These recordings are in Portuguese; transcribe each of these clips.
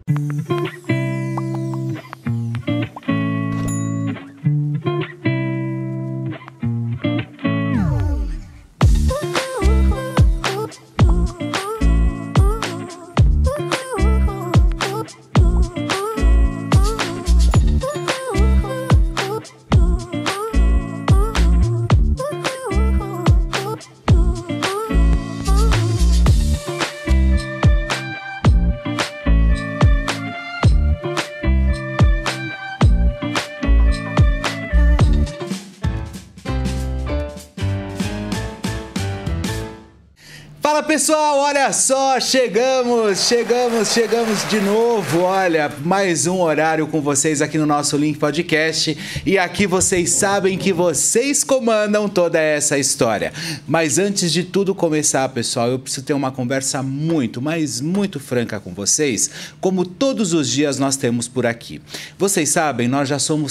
Fala pessoal, olha só, chegamos de novo, olha, mais um horário com vocês aqui no nosso Link Podcast e aqui vocês sabem que vocês comandam toda essa história. Mas antes de tudo começar, pessoal, eu preciso ter uma conversa muito, mas muito franca com vocês, como todos os dias nós temos por aqui. Vocês sabem, nós já somos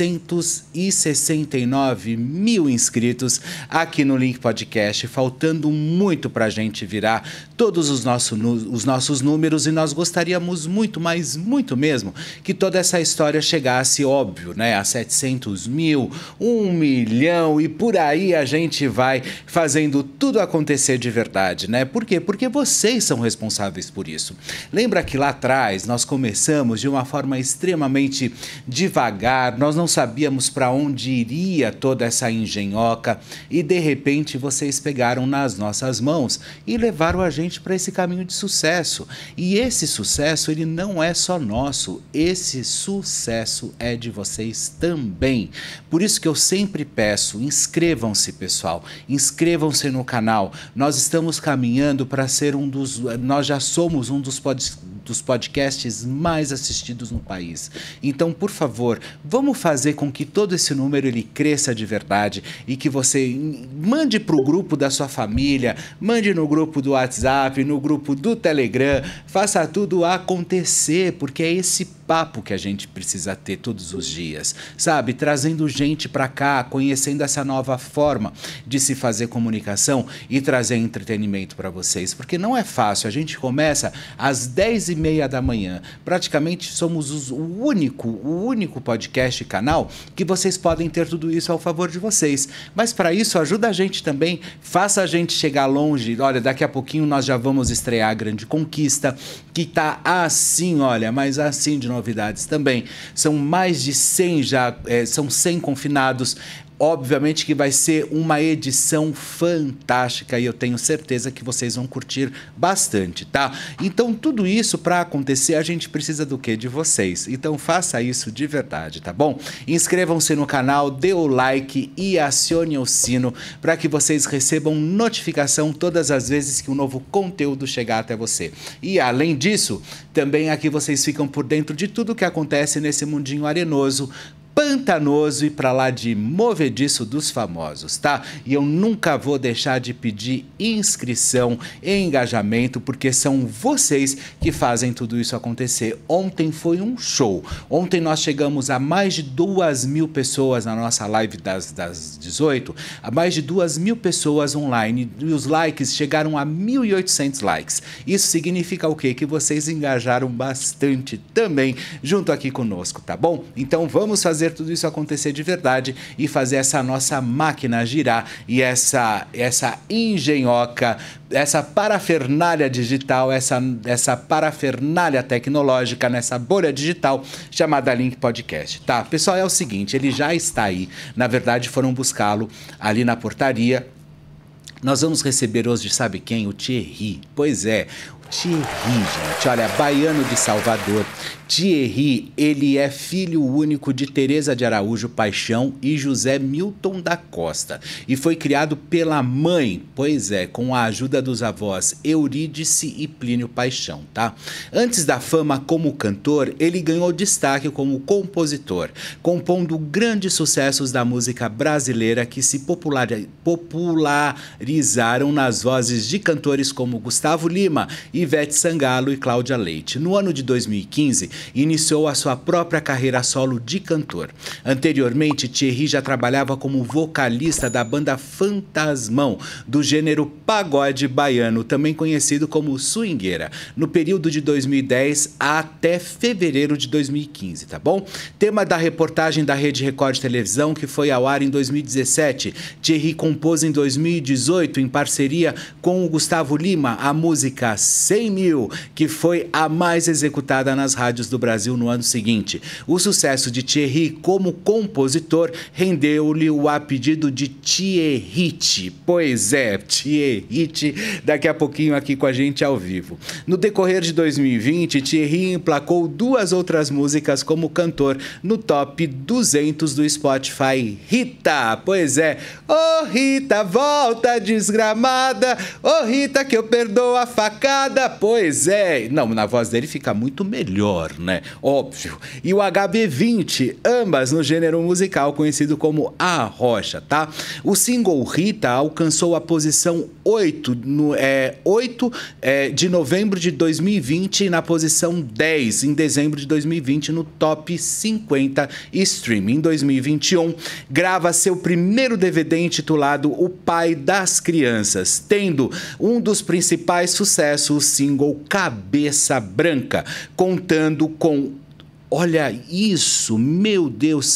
669 mil inscritos aqui no Link Podcast, faltando muito pra gente virar todos os nossos números e nós gostaríamos muito, mas muito mesmo, que toda essa história chegasse, óbvio, né, a 700 mil, 1 milhão e por aí a gente vai fazendo tudo acontecer de verdade, né? Por quê? Porque vocês são responsáveis por isso. Lembra que lá atrás nós começamos de uma forma extremamente devagar, nós não sabíamos para onde iria toda essa engenhoca e de repente vocês pegaram nas nossas mãos e levaram a gente para esse caminho de sucesso. E esse sucesso, ele não é só nosso, esse sucesso é de vocês também. Por isso que eu sempre peço, inscrevam-se, pessoal, inscrevam-se no canal. Nós estamos caminhando para ser nós já somos um dos podcasts mais assistidos no país. Então, por favor, vamos fazer com que todo esse número ele cresça de verdade e que você mande para o grupo da sua família, mande no grupo do WhatsApp, no grupo do Telegram, faça tudo acontecer, porque é esse papo que a gente precisa ter todos os dias, sabe? Trazendo gente para cá, conhecendo essa nova forma de se fazer comunicação e trazer entretenimento para vocês, porque não é fácil. A gente começa às 10h30 da manhã, praticamente somos o único podcast e canal que vocês podem ter tudo isso ao favor de vocês, mas para isso ajuda a gente também, faça a gente chegar longe. Olha, daqui a pouquinho nós já vamos estrear a Grande Conquista, que tá assim, olha, mas assim de novidades também. São mais de 100 já, são 100 confinados. Obviamente que vai ser uma edição fantástica e eu tenho certeza que vocês vão curtir bastante, tá? Então, tudo isso para acontecer, a gente precisa do quê? De vocês. Então, faça isso de verdade, tá bom? Inscrevam-se no canal, dê o like e acione o sino para que vocês recebam notificação todas as vezes que um novo conteúdo chegar até você. E, além disso, também aqui vocês ficam por dentro de tudo que acontece nesse mundinho arenoso, pantanoso e para lá de movediço dos famosos, tá? E eu nunca vou deixar de pedir inscrição e engajamento, porque são vocês que fazem tudo isso acontecer. Ontem foi um show. Ontem nós chegamos a mais de 2.000 pessoas na nossa live das 18, a mais de 2.000 pessoas online e os likes chegaram a 1.800 likes. Isso significa o quê? Que vocês engajaram bastante também junto aqui conosco, tá bom? Então vamos fazer tudo isso acontecer de verdade e fazer essa nossa máquina girar e essa engenhoca, essa parafernália digital, essa parafernália tecnológica nessa bolha digital chamada Link Podcast, tá? Pessoal, é o seguinte, ele já está aí, na verdade foram buscá-lo ali na portaria. Nós vamos receber hoje, sabe quem? O Thierry. Pois é, o Thierry, gente, olha, baiano de Salvador. Thierry, ele é filho único de Teresa de Araújo Paixão e José Milton da Costa e foi criado pela mãe, pois é, com a ajuda dos avós Eurídice e Plínio Paixão, tá? Antes da fama como cantor, ele ganhou destaque como compositor, compondo grandes sucessos da música brasileira que se popularizaram nas vozes de cantores como Gustavo Lima, Ivete Sangalo e Cláudia Leite. No ano de 2015, iniciou a sua própria carreira solo de cantor. Anteriormente, Thierry já trabalhava como vocalista da banda Fantasmão, do gênero pagode baiano, também conhecido como swingueira, no período de 2010 até fevereiro de 2015, tá bom? Tema da reportagem da Rede Record de Televisão, que foi ao ar em 2017. Thierry compôs em 2018, em parceria com o Gustavo Lima, a música 100 Mil, que foi a mais executada nas rádios do Brasil no ano seguinte. O sucesso de Thierry como compositor rendeu-lhe o apelido de Thierry. Pois é, Thierry, daqui a pouquinho aqui com a gente ao vivo. No decorrer de 2020, Thierry emplacou 2 outras músicas como cantor no top 200 do Spotify. Rita, pois é. Ô Rita, volta desgramada. Ô Rita, que eu perdoo a facada. Pois é. Não, na voz dele fica muito melhor, né? Óbvio. E o HB20, ambas no gênero musical conhecido como A Rocha, tá? O single Rita alcançou a posição 8 de novembro de 2020 e na posição 10 em dezembro de 2020 no top 50 stream. Em 2021, grava seu primeiro DVD intitulado O Pai das Crianças, tendo um dos principais sucessos, o single Cabeça Branca, contando com... Olha isso, meu Deus,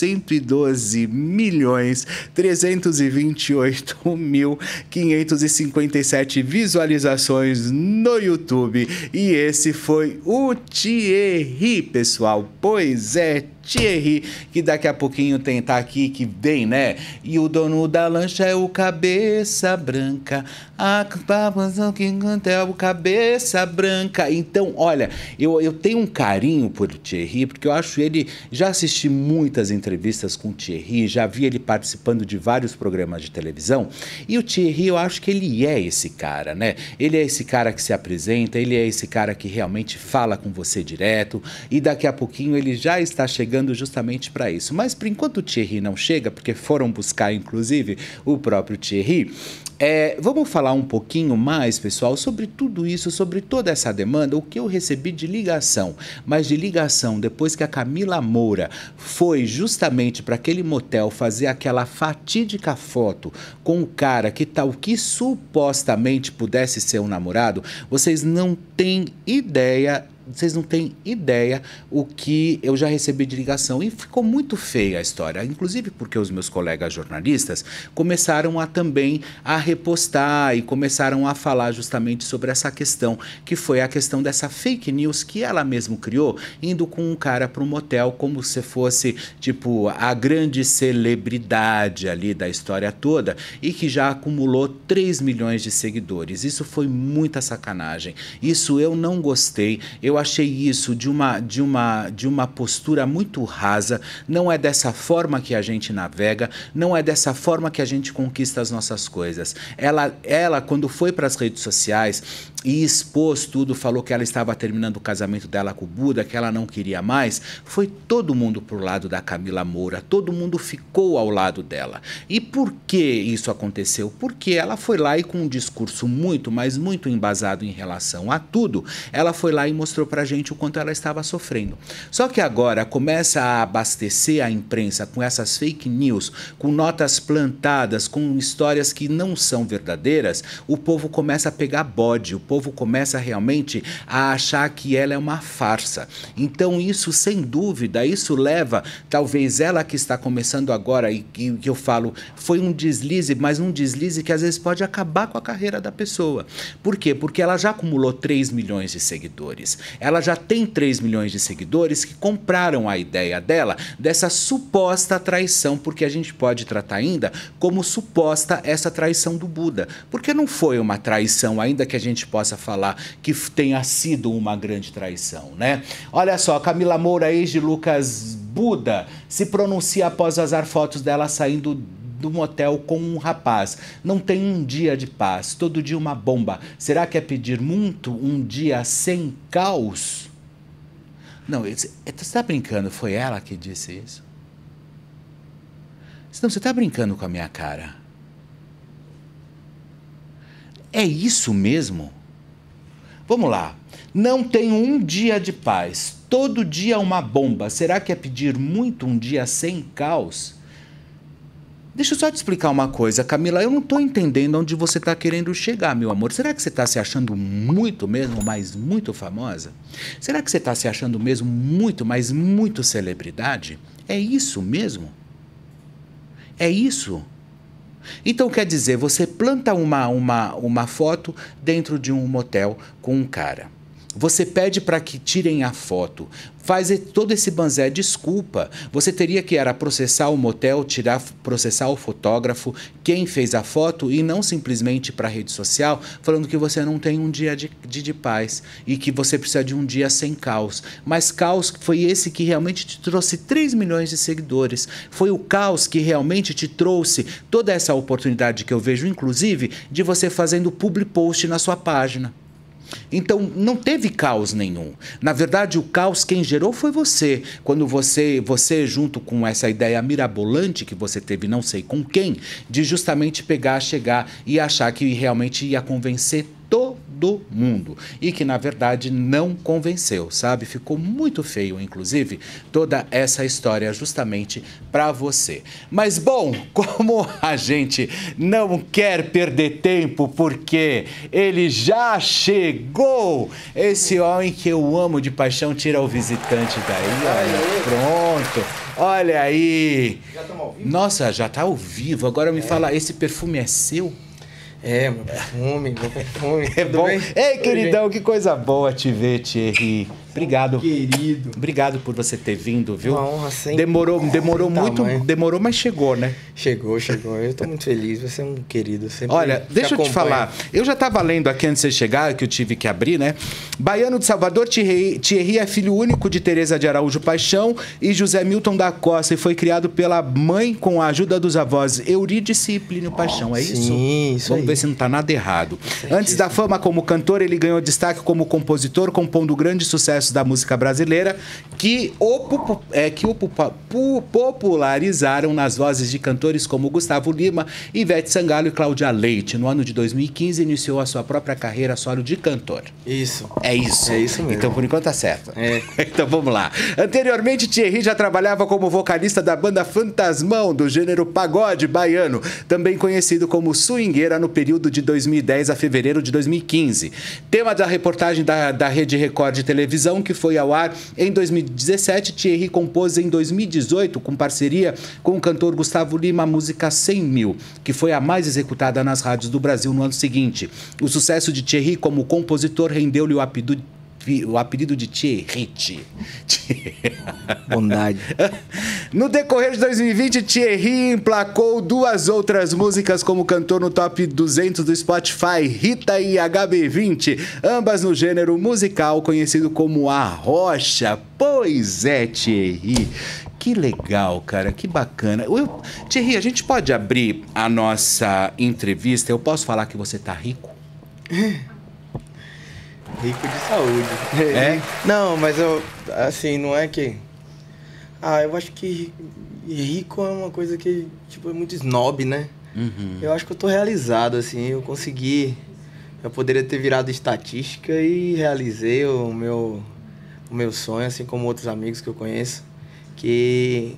112.328.557 visualizações no YouTube. E esse foi o Thierry, pessoal. Pois é, Thierry, que daqui a pouquinho tá aqui, que vem, né? E o dono da lancha é o Cabeça Branca. A papação que canta é o Cabeça Branca. Então, olha, eu tenho um carinho por Thierry, porque eu acho ele... Já assisti muitas entrevistas com o Thierry, já vi ele participando de vários programas de televisão. E o Thierry, eu acho que ele é esse cara, né? Ele é esse cara que se apresenta, ele é esse cara que realmente fala com você direto. E daqui a pouquinho ele já está chegando justamente para isso. Mas por enquanto o Thierry não chega, porque foram buscar inclusive o próprio Thierry, vamos falar um pouquinho mais, pessoal, sobre tudo isso, sobre toda essa demanda, o que eu recebi de ligação, mas de ligação depois que a Camila Moura foi justamente para aquele motel fazer aquela fatídica foto com o cara que supostamente pudesse ser um namorado. Vocês não têm ideia o que eu já recebi de ligação. E ficou muito feia a história, inclusive porque os meus colegas jornalistas começaram também a repostar e começaram a falar justamente sobre essa questão, que foi a questão dessa fake news que ela mesma criou, indo com um cara para um motel como se fosse, tipo, a grande celebridade ali da história toda e que já acumulou 3 milhões de seguidores. Isso foi muita sacanagem. Isso eu não gostei. Eu achei isso de uma postura muito rasa. Não é dessa forma que a gente navega, não é dessa forma que a gente conquista as nossas coisas. Ela quando foi para as redes sociais e expôs tudo, falou que ela estava terminando o casamento dela com o Buda, que ela não queria mais, foi todo mundo pro lado da Camila Moura, todo mundo ficou ao lado dela. E por que isso aconteceu? Porque ela foi lá e com um discurso muito, mas muito embasado em relação a tudo, ela foi lá e mostrou pra gente o quanto ela estava sofrendo. Só que agora começa a abastecer a imprensa com essas fake news, com notas plantadas, com histórias que não são verdadeiras, o povo começa a pegar bode, o povo começa realmente a achar que ela é uma farsa. Então isso, sem dúvida, isso leva, talvez ela que está começando agora, e que eu falo, foi um deslize, mas um deslize que às vezes pode acabar com a carreira da pessoa. Por quê? Porque ela já acumulou 3 milhões de seguidores. Ela já tem 3 milhões de seguidores que compraram a ideia dela, dessa suposta traição, porque a gente pode tratar ainda como suposta essa traição do Buda. Porque não foi uma traição, ainda que a gente possa falar que tenha sido uma grande traição, né? Olha só, Camila Moura, ex de Lucas Buda, se pronuncia após vazar fotos dela saindo do motel com um rapaz. Não tem um dia de paz, todo dia uma bomba. Será que é pedir muito um dia sem caos? Não, você está brincando, foi ela que disse isso? Não, você está brincando com a minha cara. É isso mesmo? Vamos lá. Não tenho um dia de paz. Todo dia uma bomba. Será que é pedir muito um dia sem caos? Deixa eu só te explicar uma coisa, Camila. Eu não estou entendendo onde você está querendo chegar, meu amor. Será que você está se achando muito mesmo, mas muito famosa? Será que você está se achando mesmo muito, mas muito celebridade? É isso mesmo? É isso? Então quer dizer, você planta uma foto dentro de um motel com um cara. Você pede para que tirem a foto, faz todo esse banzé, desculpa. Você teria que era processar o motel, processar o fotógrafo, quem fez a foto e não simplesmente para a rede social, falando que você não tem um dia de paz e que você precisa de um dia sem caos. Mas caos foi esse que realmente te trouxe 3 milhões de seguidores. Foi o caos que realmente te trouxe toda essa oportunidade que eu vejo, inclusive, de você fazendo public post na sua página. Então, não teve caos nenhum. Na verdade, o caos quem gerou foi você. Quando você junto com essa ideia mirabolante que você teve, não sei com quem, de justamente pegar, chegar e achar que realmente ia convencer todo mundo. E que, na verdade, não convenceu, sabe? Ficou muito feio, inclusive, toda essa história justamente para você. Mas, bom, como a gente não quer perder tempo, porque ele já chegou, esse homem que eu amo de paixão, tira o visitante daí, olha, pronto. Olha aí. Já estamos ao vivo? Nossa, já tá ao vivo. Agora me fala, esse perfume é seu? É, meu perfume. É Tudo bom. bem? Ei, queridão, que coisa boa te ver, Thierry. Obrigado. Querido. Obrigado por você ter vindo, viu? Uma honra sempre. Demorou muito, tamanho. demorou, mas chegou, né? Chegou. Eu tô muito feliz. Você é um querido. Sempre Olha, deixa eu te falar. Eu já estava lendo aqui antes de você chegar, que eu tive que abrir, né? Baiano de Salvador, Thierry é filho único de Teresa de Araújo Paixão e José Milton da Costa e foi criado pela mãe com a ajuda dos avós Eurídice e Plínio Paixão. É isso? Sim, isso Vamos aí. ver se não tá nada errado. Certíssimo. Antes da fama como cantor, ele ganhou destaque como compositor, compondo grandes sucessos da música brasileira que o popularizaram nas vozes de cantores como Gustavo Lima, Ivete Sangalo e Cláudia Leite. No ano de 2015, iniciou a sua própria carreira solo de cantor. Isso. É isso? É isso mesmo. Então, por enquanto, tá certo. É. Então, vamos lá. Anteriormente, Thierry já trabalhava como vocalista da banda Fantasmão, do gênero pagode baiano, também conhecido como swingueira, no período de 2010 a fevereiro de 2015. Tema da reportagem da Rede Record de televisão, que foi ao ar em 2017, Thierry compôs em 2018, com parceria com o cantor Gustavo Lima, a música 100 Mil, que foi a mais executada nas rádios do Brasil no ano seguinte. O sucesso de Thierry como compositor rendeu-lhe o apelido de Thierry. Bondade. No decorrer de 2020, Thierry emplacou 2 outras músicas como cantor no Top 200 do Spotify, Rita e HB20, ambas no gênero musical conhecido como A Rocha. Pois é, Thierry. Que legal, cara, que bacana. Thierry, a gente pode abrir a nossa entrevista? Eu posso falar que você tá rico? Rico de saúde. É? Não, mas eu, assim, não é que... eu acho que rico é uma coisa que, tipo, é muito snob, né? Uhum. Eu acho que eu tô realizado, assim, eu consegui... Eu poderia ter virado estatística e realizei o meu sonho, assim como outros amigos que eu conheço, que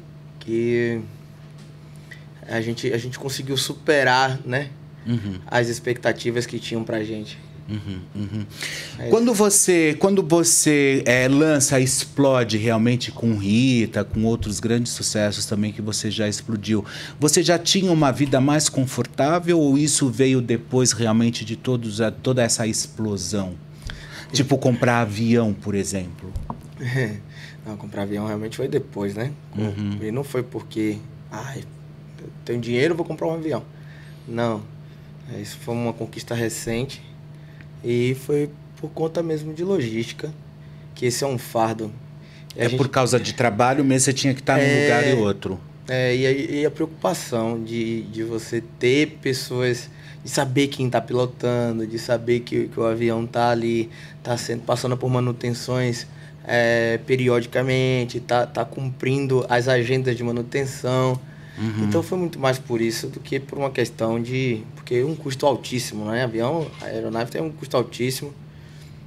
a gente conseguiu superar, né? Uhum. As expectativas que tinham pra gente. Quando você lança, explode realmente com Rita, com outros grandes sucessos também que você já explodiu, você já tinha uma vida mais confortável ou isso veio depois realmente de toda essa explosão? Tipo comprar avião, por exemplo. Não, comprar avião realmente foi depois, né? E não foi porque, eu tenho dinheiro, vou comprar um avião. Não, isso foi uma conquista recente. E foi por conta mesmo de logística, que esse é um fardo. Por causa de trabalho mesmo, você tinha que estar num lugar e outro. E a preocupação de você ter pessoas, de saber quem está pilotando, de saber que o avião está ali, passando por manutenções periodicamente, tá cumprindo as agendas de manutenção. Então foi muito mais por isso do que por uma questão porque é um custo altíssimo, né? A aeronave tem um custo altíssimo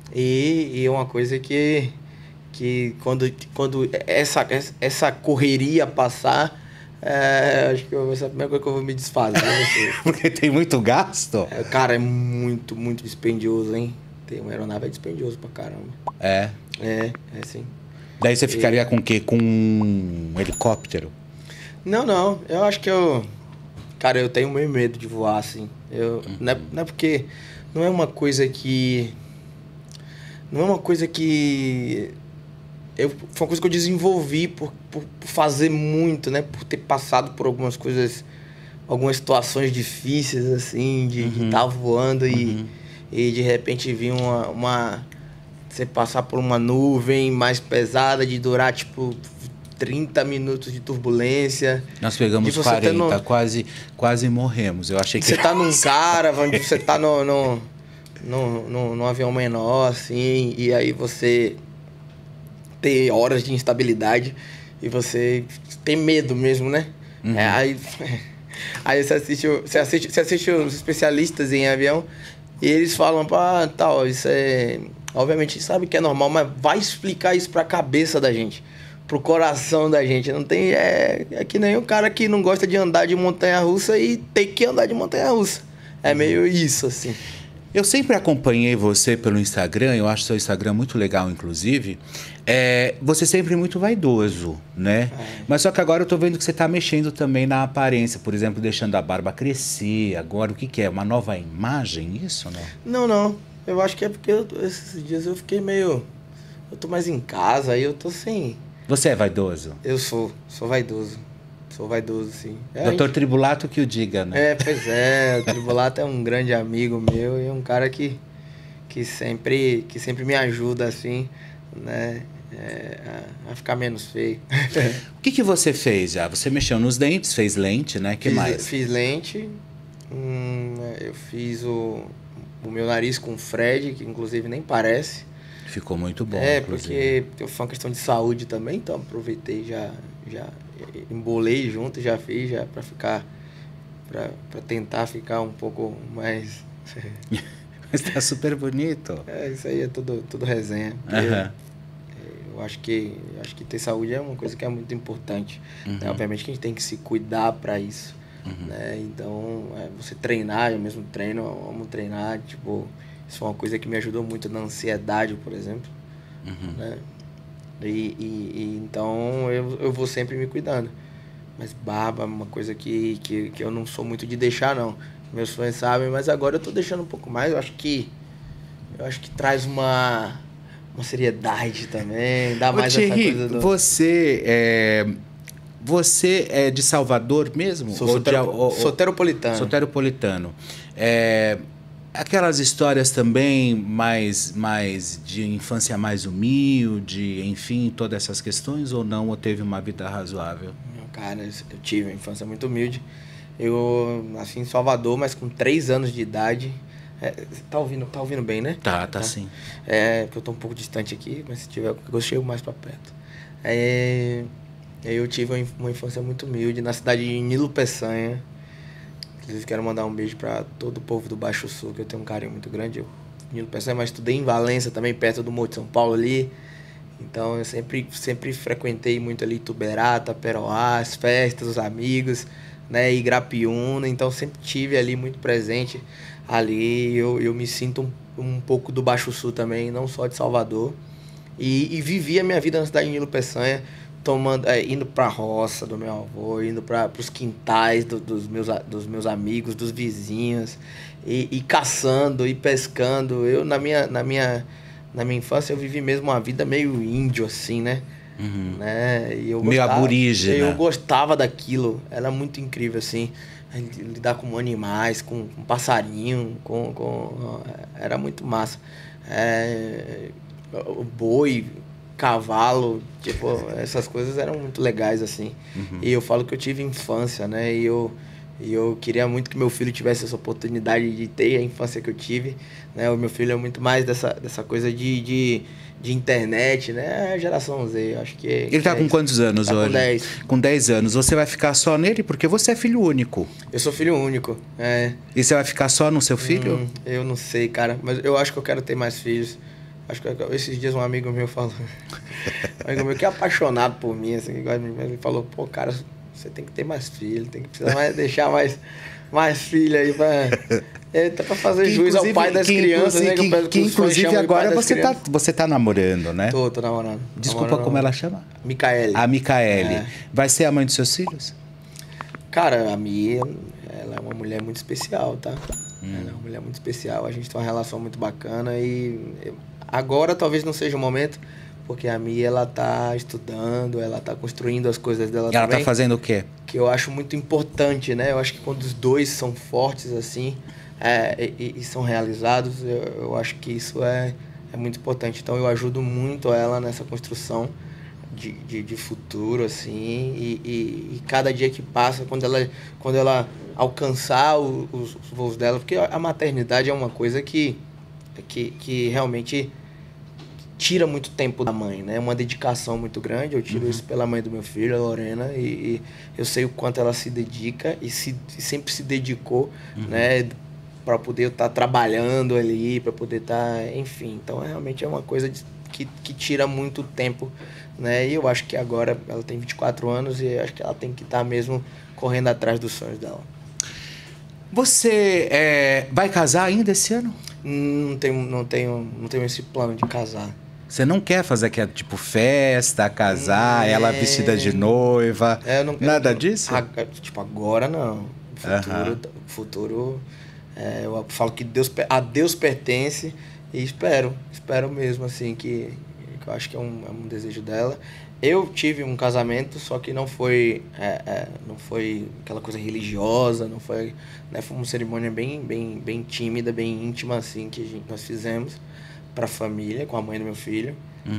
E é uma coisa que quando essa correria passar, acho que vai ser a primeira coisa que eu vou me desfazer. Porque tem muito gasto? Cara, é muito, muito dispendioso, hein? Ter uma aeronave é dispendioso pra caramba. É? É sim. Daí você ficaria com o quê? Com um helicóptero? Não. Eu acho que Cara, eu tenho meio medo de voar, assim. Não é porque... Não é uma coisa que... Foi uma coisa que eu desenvolvi por fazer muito, né? Por ter passado por algumas coisas, algumas situações difíceis, assim, de estar voando e de repente vir você passar por uma nuvem mais pesada, de durar, tipo, 30 minutos de turbulência. Nós pegamos 40, quase morremos. Eu achei que... Você tá num você tá num avião menor, assim, e aí você ter horas de instabilidade e você tem medo mesmo, né? Aí você assiste os especialistas em avião e eles falam, tal, isso é... Obviamente a gente sabe que é normal, mas vai explicar isso pra cabeça da gente, pro coração da gente. Não tem... É que nem o cara que não gosta de andar de montanha-russa e tem que andar de montanha-russa. É meio isso, assim. Eu sempre acompanhei você pelo Instagram, eu acho seu Instagram muito legal, inclusive. Você sempre muito vaidoso, né? Mas só que agora eu tô vendo que você tá mexendo também na aparência, por exemplo, deixando a barba crescer. Agora, o que é? Uma nova imagem, isso, né? Não. Eu acho que é porque esses dias eu fiquei meio... Eu tô mais em casa, aí eu tô sem... Você é vaidoso? Eu sou vaidoso. Sou vaidoso, sim. Doutor Tribulato que o diga, né? Pois é. O Tribulato é um grande amigo meu e é um cara que sempre me ajuda, assim, né? A ficar menos feio. O que você fez já? Você mexeu nos dentes, fez lente, né? Que mais? Fiz lente. Eu fiz o meu nariz com o Fred, que inclusive nem parece. Ficou muito bom, inclusive. Porque foi uma questão de saúde também, então aproveitei já embolei junto, já fiz, já pra ficar... Pra tentar ficar um pouco mais... Mas tá super bonito. Isso aí é tudo resenha. Eu acho que ter saúde é uma coisa que é muito importante. Né? Obviamente que a gente tem que se cuidar para isso. Né? Então, você treinar, eu mesmo treino, eu amo treinar. Tipo, isso foi uma coisa que me ajudou muito na ansiedade, por exemplo. Né? Então eu vou sempre me cuidando. Mas barba é uma coisa que eu não sou muito de deixar, não. Meus fãs sabem, mas agora eu tô deixando um pouco mais. Eu acho que traz uma seriedade também, dá mais Thierry, essa coisa do... Você é de Salvador mesmo? Sou soteropolitano. Soteropolitano. Aquelas histórias também mais de infância mais humilde, enfim, todas essas questões, ou não? Ou teve uma vida razoável? Cara, eu tive uma infância muito humilde. Eu nasci em Salvador, mas com 3 anos de idade. Tá ouvindo bem, né? Tá sim. Porque eu tô um pouco distante aqui, mas se tiver, eu chego mais pra perto. Eu tive uma infância muito humilde na cidade de Nilo Peçanha. Inclusive, quero mandar um beijo para todo o povo do Baixo Sul, que eu tenho um carinho muito grande. Nilo Peçanha, mas estudei em Valença também, perto do Morro de São Paulo ali. Então, eu sempre frequentei muito ali Tuberá, Taperoá, as festas, os amigos, né? Igrapiúna. Então, sempre tive ali muito presente ali. Eu me sinto um pouco do Baixo Sul também, não só de Salvador. E vivi a minha vida na cidade de Nilo Peçanha, indo pra roça do meu avô, indo pros quintais dos meus amigos, dos vizinhos, e caçando e pescando. Eu, na minha infância, eu vivi mesmo uma vida meio índio, assim, né? Né? E meio aborígene. Eu gostava daquilo, era muito incrível, assim, lidar com animais, com passarinho, era muito massa. O boi, cavalo, tipo, essas coisas eram muito legais, assim. E eu falo que eu tive infância, né? E eu queria muito que meu filho tivesse essa oportunidade de ter a infância que eu tive, né? O meu filho é muito mais dessa coisa de internet, né? A geração Z, acho que... Ele tá com quantos anos hoje? Com 10. Com 10 anos. Você vai ficar só nele porque você é filho único. Eu sou filho único, E você vai ficar só no seu filho? Eu não sei, cara, mas eu acho que eu quero ter mais filhos. Acho que esses dias um amigo meu falou... um amigo meu que é apaixonado por mim, assim, ele falou, pô, cara, você tem que ter mais filho, tem que precisar deixar mais filho aí pra fazer juiz ao pai das crianças, né? Que inclusive agora você tá namorando, né? Tô namorando. Desculpa, como ela chama? Micaele. A Micaele. Vai ser a mãe dos seus filhos? Cara, a Mia, ela é uma mulher muito especial, tá? Ela é uma mulher muito especial, a gente tem uma relação muito bacana e agora talvez não seja o momento, porque a Mia, ela tá estudando, ela tá construindo as coisas dela também. Ela tá fazendo o quê? Que eu acho muito importante, né? Eu acho que quando os dois são fortes, assim, e são realizados, eu acho que isso é muito importante. Então eu ajudo muito ela nessa construção de futuro, assim, e cada dia que passa, quando ela alcançar os voos dela, porque a maternidade é uma coisa que realmente tira muito tempo da mãe, né? É uma dedicação muito grande. Eu tiro isso pela mãe do meu filho, a Lorena, e eu sei o quanto ela se dedica e sempre se dedicou, né? Para poder estar trabalhando ali, para poder estar, enfim. Então, realmente é uma coisa que tira muito tempo, né? E eu acho que agora ela tem 24 anos e acho que ela tem que estar mesmo correndo atrás dos sonhos dela. Você vai casar ainda esse ano? Não tenho esse plano de casar. Você não quer fazer aquela, tipo, festa, casar, ela vestida de noiva, nada disso? Tipo, agora não. Futuro eu falo que a Deus pertence e espero mesmo, assim, que eu acho que é um desejo dela. Eu tive um casamento, só que não foi aquela coisa religiosa, não foi, né, foi uma cerimônia bem tímida, bem íntima, assim, que nós fizemos para a família, com a mãe do meu filho.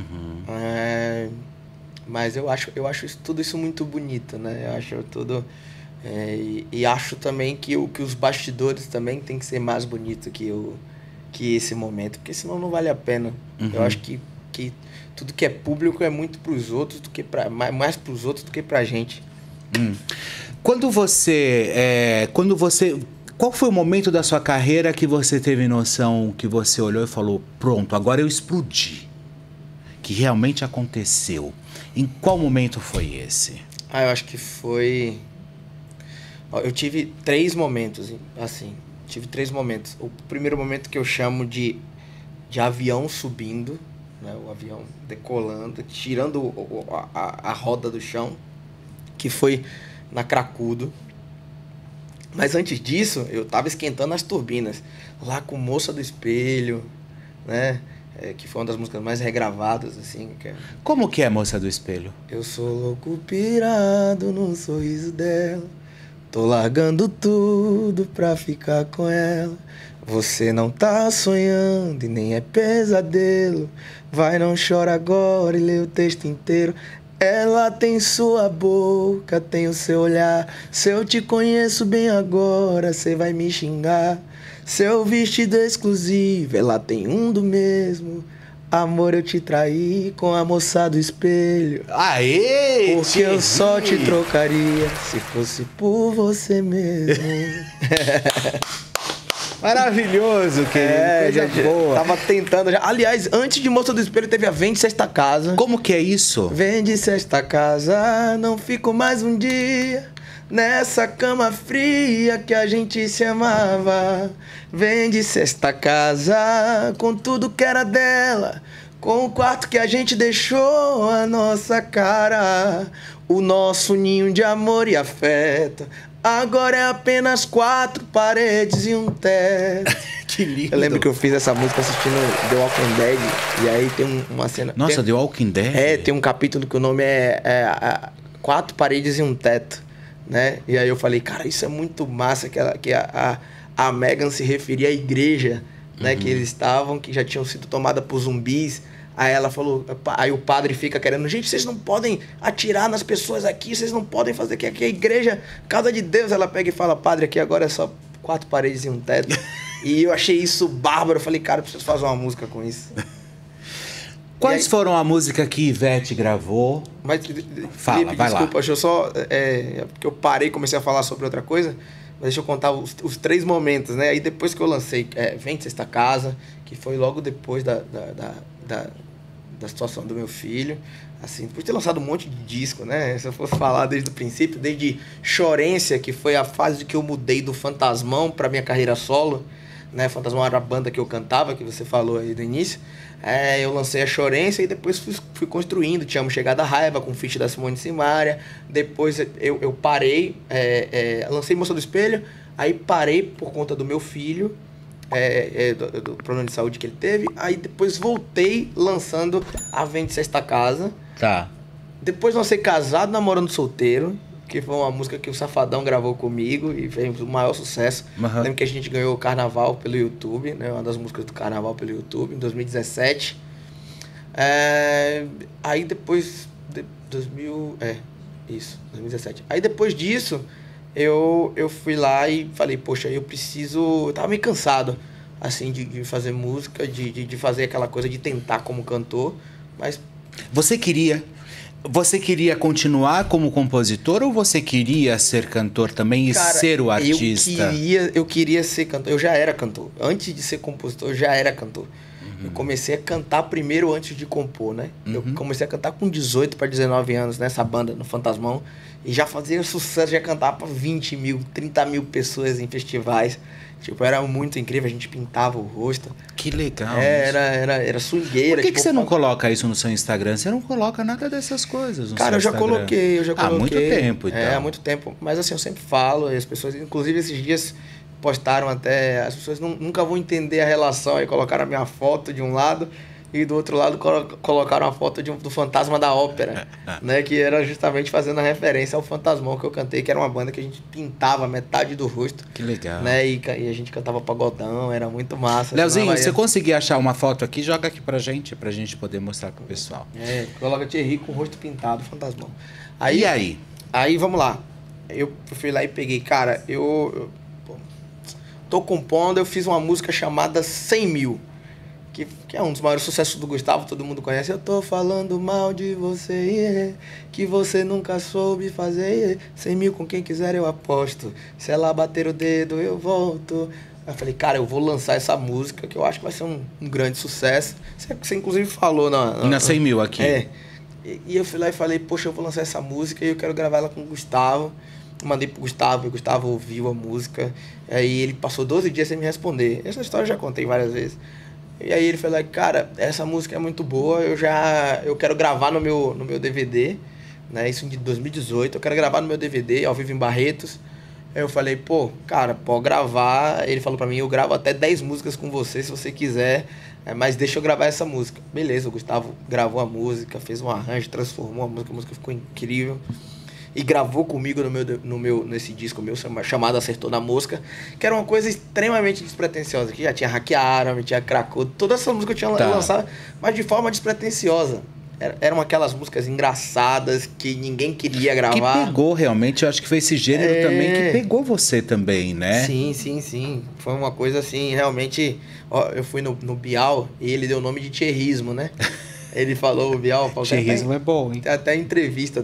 Mas eu acho tudo isso muito bonito, né? Eu acho tudo... e acho também que os bastidores também tem que ser mais bonito que esse momento, porque senão não vale a pena. Eu acho que tudo que é público é muito para os outros, mais para os outros do que para a gente. Quando você... Qual foi o momento da sua carreira que você teve noção, que você olhou e falou, pronto, agora eu explodi? Que realmente aconteceu. Em qual momento foi esse? Eu acho que foi... Eu tive 3 momentos, assim. Tive 3 momentos. O primeiro momento que eu chamo de avião subindo, né? O avião decolando, tirando a roda do chão, que foi na Cracudo. Mas antes disso, eu tava esquentando as turbinas, lá com Moça do Espelho, né? Que foi uma das músicas mais regravadas, assim. Como que é Moça do Espelho? Eu sou louco pirado no sorriso dela, tô largando tudo pra ficar com ela. Você não tá sonhando e nem é pesadelo, vai, não chora agora e lê o texto inteiro. Ela tem sua boca, tem o seu olhar. Se eu te conheço bem agora, cê vai me xingar. Seu vestido exclusivo, ela tem um do mesmo. Amor, eu te traí com a moça do espelho. Aê! Porque eu só te trocaria se fosse por você mesmo. Maravilhoso, querido. Coisa boa. Tava tentando já. Aliás, antes de Moça do Espelho teve a Vende-se Esta Casa. Como que é isso? Vende-se esta casa, não fico mais um dia nessa cama fria que a gente se amava. Vende-se esta casa com tudo que era dela, com o quarto que a gente deixou a nossa cara, o nosso ninho de amor e afeto. Agora é apenas 4 paredes e um teto. Que lindo. Eu lembro que eu fiz essa música assistindo The Walking Dead. E aí tem uma cena... Nossa, The Walking Dead? Tem um capítulo que o nome é 4 paredes e um teto, né? E aí eu falei, cara, isso é muito massa, que a Megan se referia à igreja, né? Que eles estavam, que já tinham sido tomada por zumbis. Aí ela falou, aí o padre fica querendo, gente, vocês não podem atirar nas pessoas aqui, vocês não podem fazer que aqui é a igreja, casa de Deus. Ela pega e fala, padre, aqui agora é só 4 paredes e um teto. E eu achei isso bárbaro, eu falei, cara, eu preciso fazer uma música com isso. Quais foram a música que Ivete gravou? Mas, fala, Felipe, vai desculpa, lá. Deixa eu só, porque eu parei e comecei a falar sobre outra coisa, mas deixa eu contar os 3 momentos, né? Aí depois que eu lancei Vende-se Esta Casa, que foi logo depois da situação do meu filho. Assim, depois de ter lançado um monte de disco, né? Se eu fosse falar desde o princípio, desde Chorência, que foi a fase que eu mudei do Fantasmão para minha carreira solo, né? Fantasmão era a banda que eu cantava, que você falou aí no início. Eu lancei a Chorência e depois fui construindo. Te Amo Chegada à Raiva, com feat da Simone Simaria. Depois eu parei, lancei Moça do Espelho, aí parei por conta do meu filho, do problema de saúde que ele teve. Aí depois voltei lançando A Vem de Sexta Casa. Tá. Depois lancei Casado, Namorando Solteiro, que foi uma música que o Safadão gravou comigo e fez o maior sucesso. Uhum. Lembro que a gente ganhou o Carnaval pelo YouTube, né? Uma das músicas do Carnaval pelo YouTube, em 2017. Aí depois... 2017. Aí depois disso, eu fui lá e falei, poxa, eu preciso... Eu tava meio cansado, assim, de fazer música, de fazer aquela coisa de tentar como cantor, mas... Você queria continuar como compositor ou você queria ser cantor também e ser o artista? Eu queria ser cantor. Eu já era cantor. Antes de ser compositor, eu já era cantor. Uhum. Eu comecei a cantar primeiro antes de compor, né? Uhum. Eu comecei a cantar com 18 para 19 anos nessa banda, no Fantasmão. E já fazia sucesso, já cantava para 20 mil, 30 mil pessoas em festivais. Tipo, era muito incrível, a gente pintava o rosto. Que legal. Era swingueira. Por que você não coloca isso no seu Instagram? Você não coloca nada dessas coisas no Cara, seu Instagram? eu já coloquei. Há muito tempo, então. Há muito tempo. Mas assim, eu sempre falo, e as pessoas, inclusive esses dias postaram até, as pessoas nunca vão entender a relação, aí colocaram a minha foto de um lado e do outro lado colocaram a foto do Fantasma da Ópera, né? Que era justamente fazendo a referência ao Fantasmão que eu cantei, que era uma banda que a gente pintava metade do rosto. Que legal. Né? E a gente cantava pagodão, era muito massa. Leozinho, você conseguir achar uma foto aqui, joga aqui pra gente poder mostrar pro pessoal. Coloca Thierry com o rosto pintado, Fantasmão. E aí? Aí, vamos lá. Eu fui lá e peguei, cara, eu tô compondo, eu fiz uma música chamada 100 Mil. Que é um dos maiores sucessos do Gustavo, todo mundo conhece. Eu tô falando mal de você, que você nunca soube fazer. 100 mil com quem quiser eu aposto, se ela bater o dedo eu volto. Aí eu falei, cara, eu vou lançar essa música, que eu acho que vai ser um grande sucesso. Você inclusive falou na 100 mil aqui. E eu fui lá e falei, poxa, eu vou lançar essa música e eu quero gravar ela com o Gustavo. Mandei pro Gustavo, e o Gustavo ouviu a música. Aí ele passou 12 dias sem me responder. Essa história eu já contei várias vezes. E aí ele falou, cara, essa música é muito boa, eu quero gravar no meu DVD, né? Isso de 2018, eu quero gravar no meu DVD, ao vivo em Barretos. Aí eu falei, pô, cara, pode gravar. Ele falou pra mim, eu gravo até 10 músicas com você, se você quiser, mas deixa eu gravar essa música. Beleza, o Gustavo gravou a música, fez um arranjo, transformou a música ficou incrível. E gravou comigo nesse disco meu chamado Acertou na Mosca, que era uma coisa extremamente despretensiosa, que já tinha Hackearam, tinha Cracudo, toda essa música eu tinha lançado, mas de forma despretensiosa. Eram aquelas músicas engraçadas que ninguém queria gravar. Que pegou realmente, eu acho que foi esse gênero também que pegou você também, né? Sim. Foi uma coisa assim, realmente... Ó, eu fui no Bial e ele deu o nome de Thierrismo, né? Ele falou, o Bial... Thierrismo é bom, hein? Tem até entrevista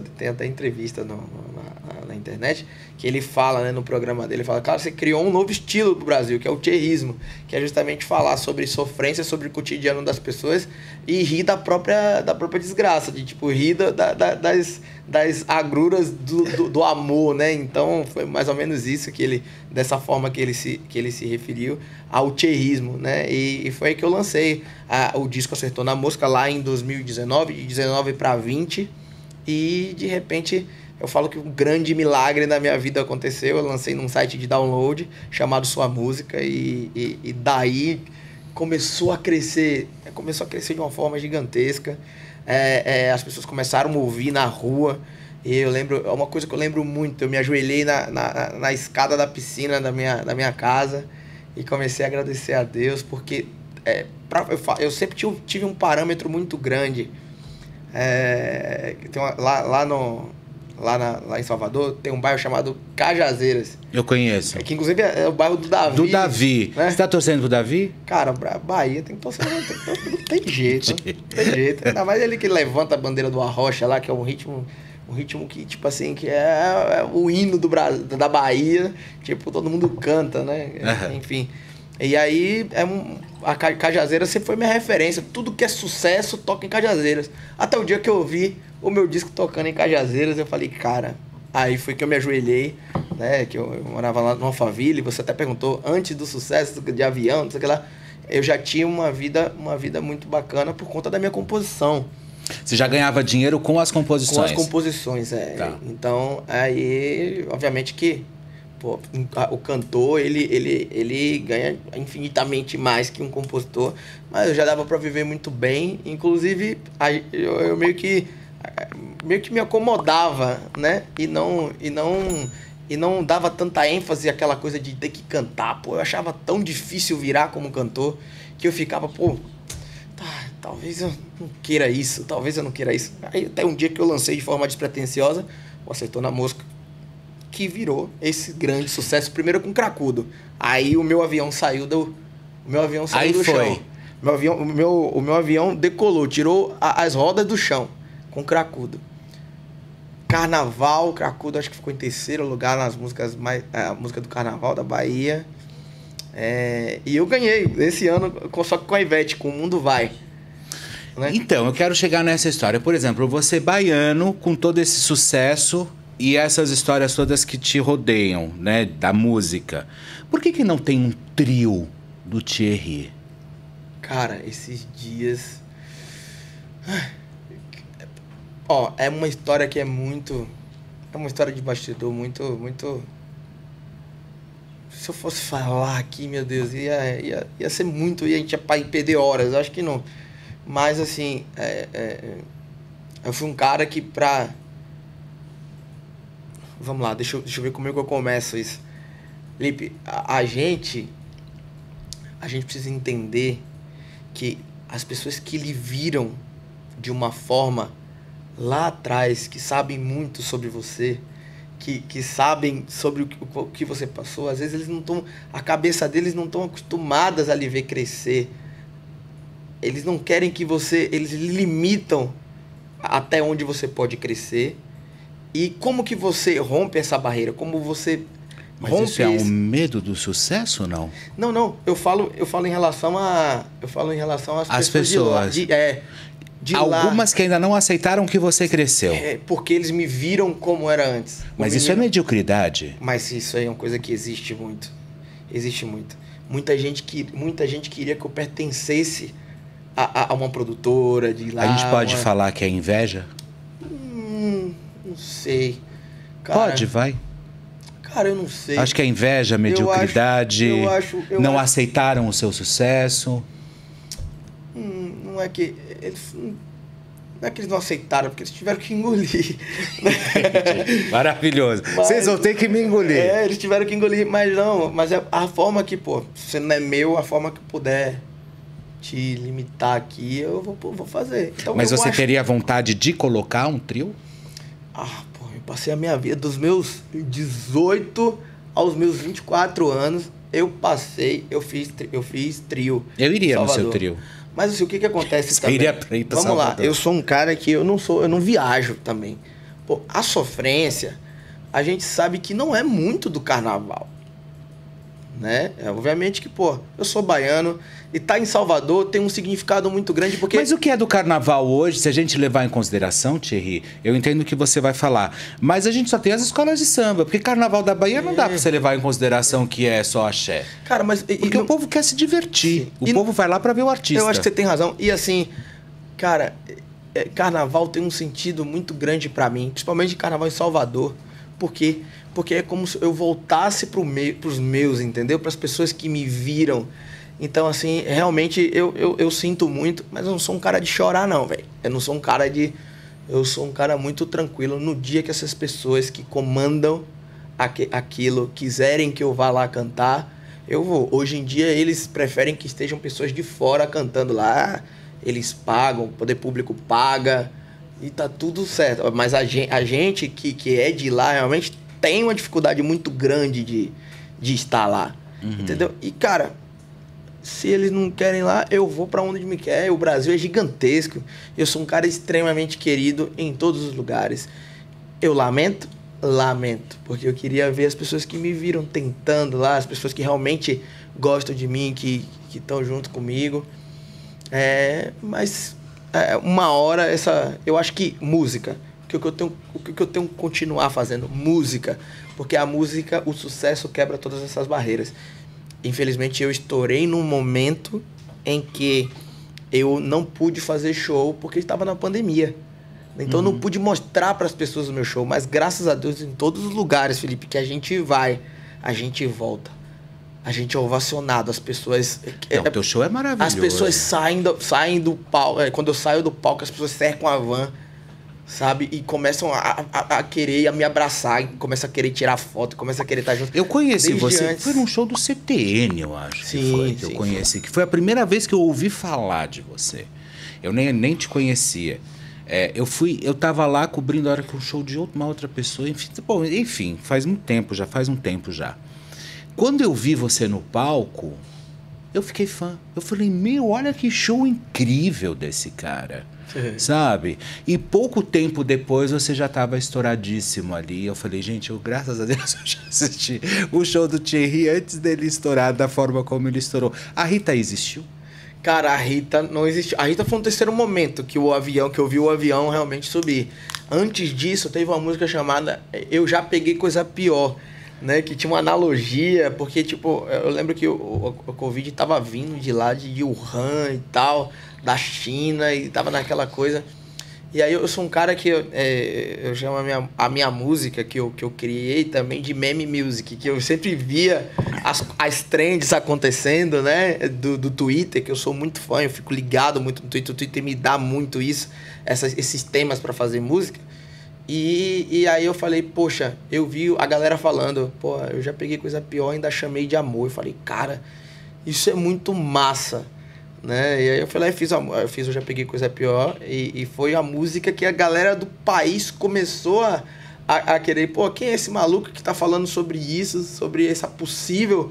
na internet, que ele fala, né, no programa dele, ele fala, cara, você criou um novo estilo do Brasil, que é o thierrismo, que é justamente falar sobre sofrência, sobre o cotidiano das pessoas e rir da própria desgraça, de tipo, rir das agruras do amor, né? Então, foi mais ou menos isso dessa forma que ele se referiu ao thierrismo, né? E foi aí que eu lancei o disco Acertou na Mosca lá em 2019, de 19 para 20, e de repente eu falo que um grande milagre na minha vida aconteceu. Eu lancei num site de download chamado Sua Música e daí começou a crescer de uma forma gigantesca. As pessoas começaram a ouvir na rua. E eu lembro, uma coisa que eu lembro muito, eu me ajoelhei na escada da piscina da minha casa e comecei a agradecer a Deus, porque eu sempre tive um parâmetro muito grande. Lá em Salvador, tem um bairro chamado Cajazeiras. Eu conheço. Que inclusive é o bairro do Davi. Do Davi. Né? Você tá torcendo pro Davi? Cara, Bahia tem que torcer. Não tem jeito. Ainda mais ele que levanta a bandeira do Arrocha lá, que é um ritmo que, tipo assim, que é o hino da Bahia. Tipo, todo mundo canta, né? Uhum. Enfim. E aí, a Cajazeiras sempre foi minha referência. Tudo que é sucesso toca em Cajazeiras. Até o dia que eu ouvi o meu disco tocando em Cajazeiras, eu falei, cara... Aí foi que eu me ajoelhei, né? Que eu morava lá no Alphaville. Você até perguntou, antes do sucesso de avião, não sei o que lá... Eu já tinha uma vida muito bacana por conta da minha composição. Você já ganhava dinheiro com as composições? Com as composições, Tá. Então, aí, obviamente que... Pô, o cantor, ele ganha infinitamente mais que um compositor, mas eu já dava para viver muito bem. Inclusive, eu meio que me acomodava, né? E não dava tanta ênfase àquela coisa de ter que cantar. Pô, eu achava tão difícil virar como cantor que eu ficava, pô, talvez eu não queira isso, talvez eu não queira isso. Aí até um dia que eu lancei de forma despretensiosa, o Acertou na Mosca, que virou esse grande sucesso, primeiro com Cracudo. Aí o meu avião saiu do chão. O meu avião decolou, tirou as rodas do chão com Cracudo. Carnaval, Cracudo acho que ficou em terceiro lugar nas músicas a música do Carnaval da Bahia. E eu ganhei esse ano, só que com a Ivete, com O Mundo Vai. Né? Então, eu quero chegar nessa história. Por exemplo, você baiano, com todo esse sucesso e essas histórias todas que te rodeiam, né, da música. Por que não tem um trio do Thierry? Cara, esses dias... é uma história que é muito... É uma história de bastidor muito... Se eu fosse falar aqui, meu Deus, ia ser muito... E a gente ia perder horas, eu acho que não. Mas, assim, eu fui um cara que pra... Vamos lá, deixa eu ver como é que eu começo isso. Lipe, a gente precisa entender que as pessoas que lhe viram de uma forma lá atrás, que sabem muito sobre você, que sabem sobre o que você passou, às vezes eles não estão... A cabeça deles não estão acostumadas a lhe ver crescer. Eles não querem que você... Eles limitam até onde você pode crescer. E como que você rompe essa barreira? Como você Mas rompe isso é um medo do sucesso ou não? Não. Eu falo em relação às pessoas. De algumas lá. Que ainda não aceitaram que você cresceu. Porque eles me viram como era antes. Mas isso é mediocridade. Mas isso aí é uma coisa que existe muito. Existe muito. Muita gente queria que eu pertencesse a uma produtora de lá. A gente pode falar que é inveja? Não sei. Cara, pode, vai. Cara, eu não sei. Acho que é inveja, mediocridade. Não aceitaram o seu sucesso. Não é que eles não aceitaram, porque eles tiveram que engolir. Maravilhoso. Vocês vão ter que me engolir. Eles tiveram que engolir, mas é a forma que, se não é meu, a forma que eu puder te limitar aqui, eu vou fazer. Então, mas você teria vontade de colocar um trio? Eu passei a minha vida dos meus 18 aos meus 24 anos, eu fiz trio. Eu iria no seu trio. Mas assim, o que acontece também? Iria pra ir pra Vamos Salvador. lá, eu sou um cara que eu não viajo também. A sofrência, a gente sabe que não é muito do carnaval. Né? Obviamente que, eu sou baiano e tá em Salvador tem um significado muito grande porque... Mas o que é do carnaval hoje, se a gente levar em consideração, Thierry, eu entendo o que você vai falar, mas a gente só tem as escolas de samba, porque carnaval da Bahia não dá pra você levar em consideração que é só axé. Cara, mas... Porque o povo quer se divertir, o povo vai lá pra ver o artista. Eu acho que você tem razão, e assim, cara, carnaval tem um sentido muito grande pra mim, principalmente carnaval em Salvador, porque é como se eu voltasse pros meus, entendeu? Para as pessoas que me viram. Então, assim, realmente eu sinto muito, mas eu não sou um cara de chorar, não, velho. Eu sou um cara muito tranquilo. No dia que essas pessoas que comandam aquilo quiserem que eu vá lá cantar, eu vou. Hoje em dia, eles preferem que estejam pessoas de fora cantando lá. Eles pagam, o poder público paga e tá tudo certo. Mas a gente que é de lá, realmente tem uma dificuldade muito grande de estar lá, entendeu? E, cara, se eles não querem lá, eu vou pra onde me quer. O Brasil é gigantesco. Eu sou um cara extremamente querido em todos os lugares. Eu lamento? lamento, porque eu queria ver as pessoas que me viram tentando lá, as pessoas que realmente gostam de mim, que estão junto comigo. Mas uma hora eu acho que música, o que eu tenho que continuar fazendo? Música, porque a música, o sucesso quebra todas essas barreiras. Infelizmente eu estourei num momento em que eu não pude fazer show porque estava na pandemia. Então eu não pude mostrar para as pessoas o meu show, mas graças a Deus em todos os lugares, Felipe, que a gente vai, a gente volta. A gente é ovacionado, as pessoas... Não, o teu show é maravilhoso. As pessoas saem do palco, quando eu saio do palco, as pessoas cercam a van, sabe? E começam a querer me abraçar, começam a querer tirar foto, começam a querer estar junto. Eu conheci você, antes. foi num show do CTN, eu acho. Sim, que eu conheci, que foi a primeira vez que eu ouvi falar de você. Eu nem te conhecia. Eu tava lá cobrindo a hora que o show de uma outra pessoa, enfim, faz um tempo já. Quando eu vi você no palco, eu fiquei fã. Eu falei, olha que show incrível desse cara, sabe? E pouco tempo depois você já estava estouradíssimo ali. Eu falei, gente, graças a Deus eu já assisti o show do Thierry antes dele estourar da forma como ele estourou. A Rita existiu? Cara, a Rita não existiu. A Rita foi um terceiro momento que eu vi o avião realmente subir. Antes disso, teve uma música chamada Eu Já Peguei Coisa Pior, né? Que tinha uma analogia, porque, tipo, eu lembro que o Covid tava vindo de lá, de Wuhan e tal, da China, e tava naquela coisa. E aí eu sou um cara que eu chamo a minha música que eu criei também de meme music, que eu sempre via as trends acontecendo, né, do Twitter, que eu sou muito fã, eu fico ligado muito no Twitter, o Twitter me dá muito isso, esses temas para fazer música. E aí eu falei, poxa, eu vi a galera falando, pô, eu já peguei coisa pior, ainda chamei de amor. Eu falei, cara, isso é muito massa, né? E aí eu falei, eu fiz Eu Já Peguei Coisa Pior, e foi a música que a galera do país começou a querer, pô, quem é esse maluco que tá falando sobre isso, sobre essa possível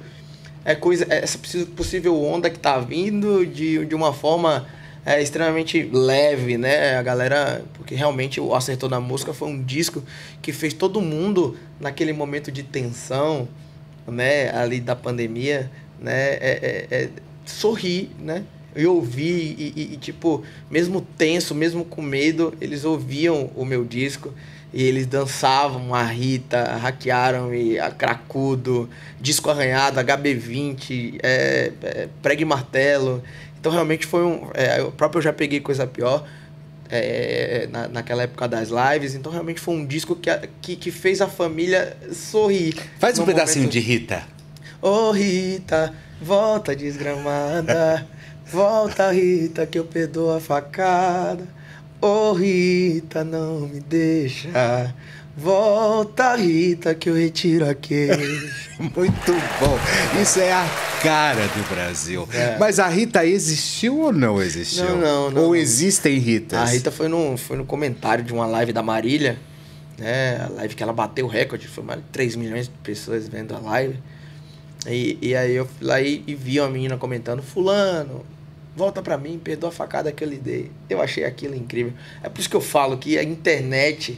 onda que tá vindo de uma forma extremamente leve, né? A galera, porque realmente o Acertou na Música foi um disco que fez todo mundo naquele momento de tensão, né, ali da pandemia, né, sorrir, né? Eu ouvi e tipo, mesmo tenso, mesmo com medo, eles ouviam o meu disco e eles dançavam a Rita, Hackearam e a Cracudo, Disco Arranhado, HB20, Prego e Martelo. Então realmente foi o próprio Eu Já Peguei Coisa Pior naquela época das lives. Então realmente foi um disco que fez a família sorrir. Faz um pedacinho de Rita. Ô Rita, volta desgramada, volta Rita que eu perdoo a facada. Ô Rita, não me deixa, volta Rita que eu retiro a queixa. Muito bom, isso é a cara do Brasil. Mas a Rita existiu ou não existiu? Não. Ou existem Ritas? A Rita foi no comentário de uma live da Marília, né? A live que ela bateu o recorde, foi mais de 3 milhões de pessoas vendo a live. E aí eu fui lá e vi uma menina comentando, fulano, volta pra mim, perdoa a facada que eu lhe dei. Eu achei aquilo incrível. É por isso que eu falo que a internet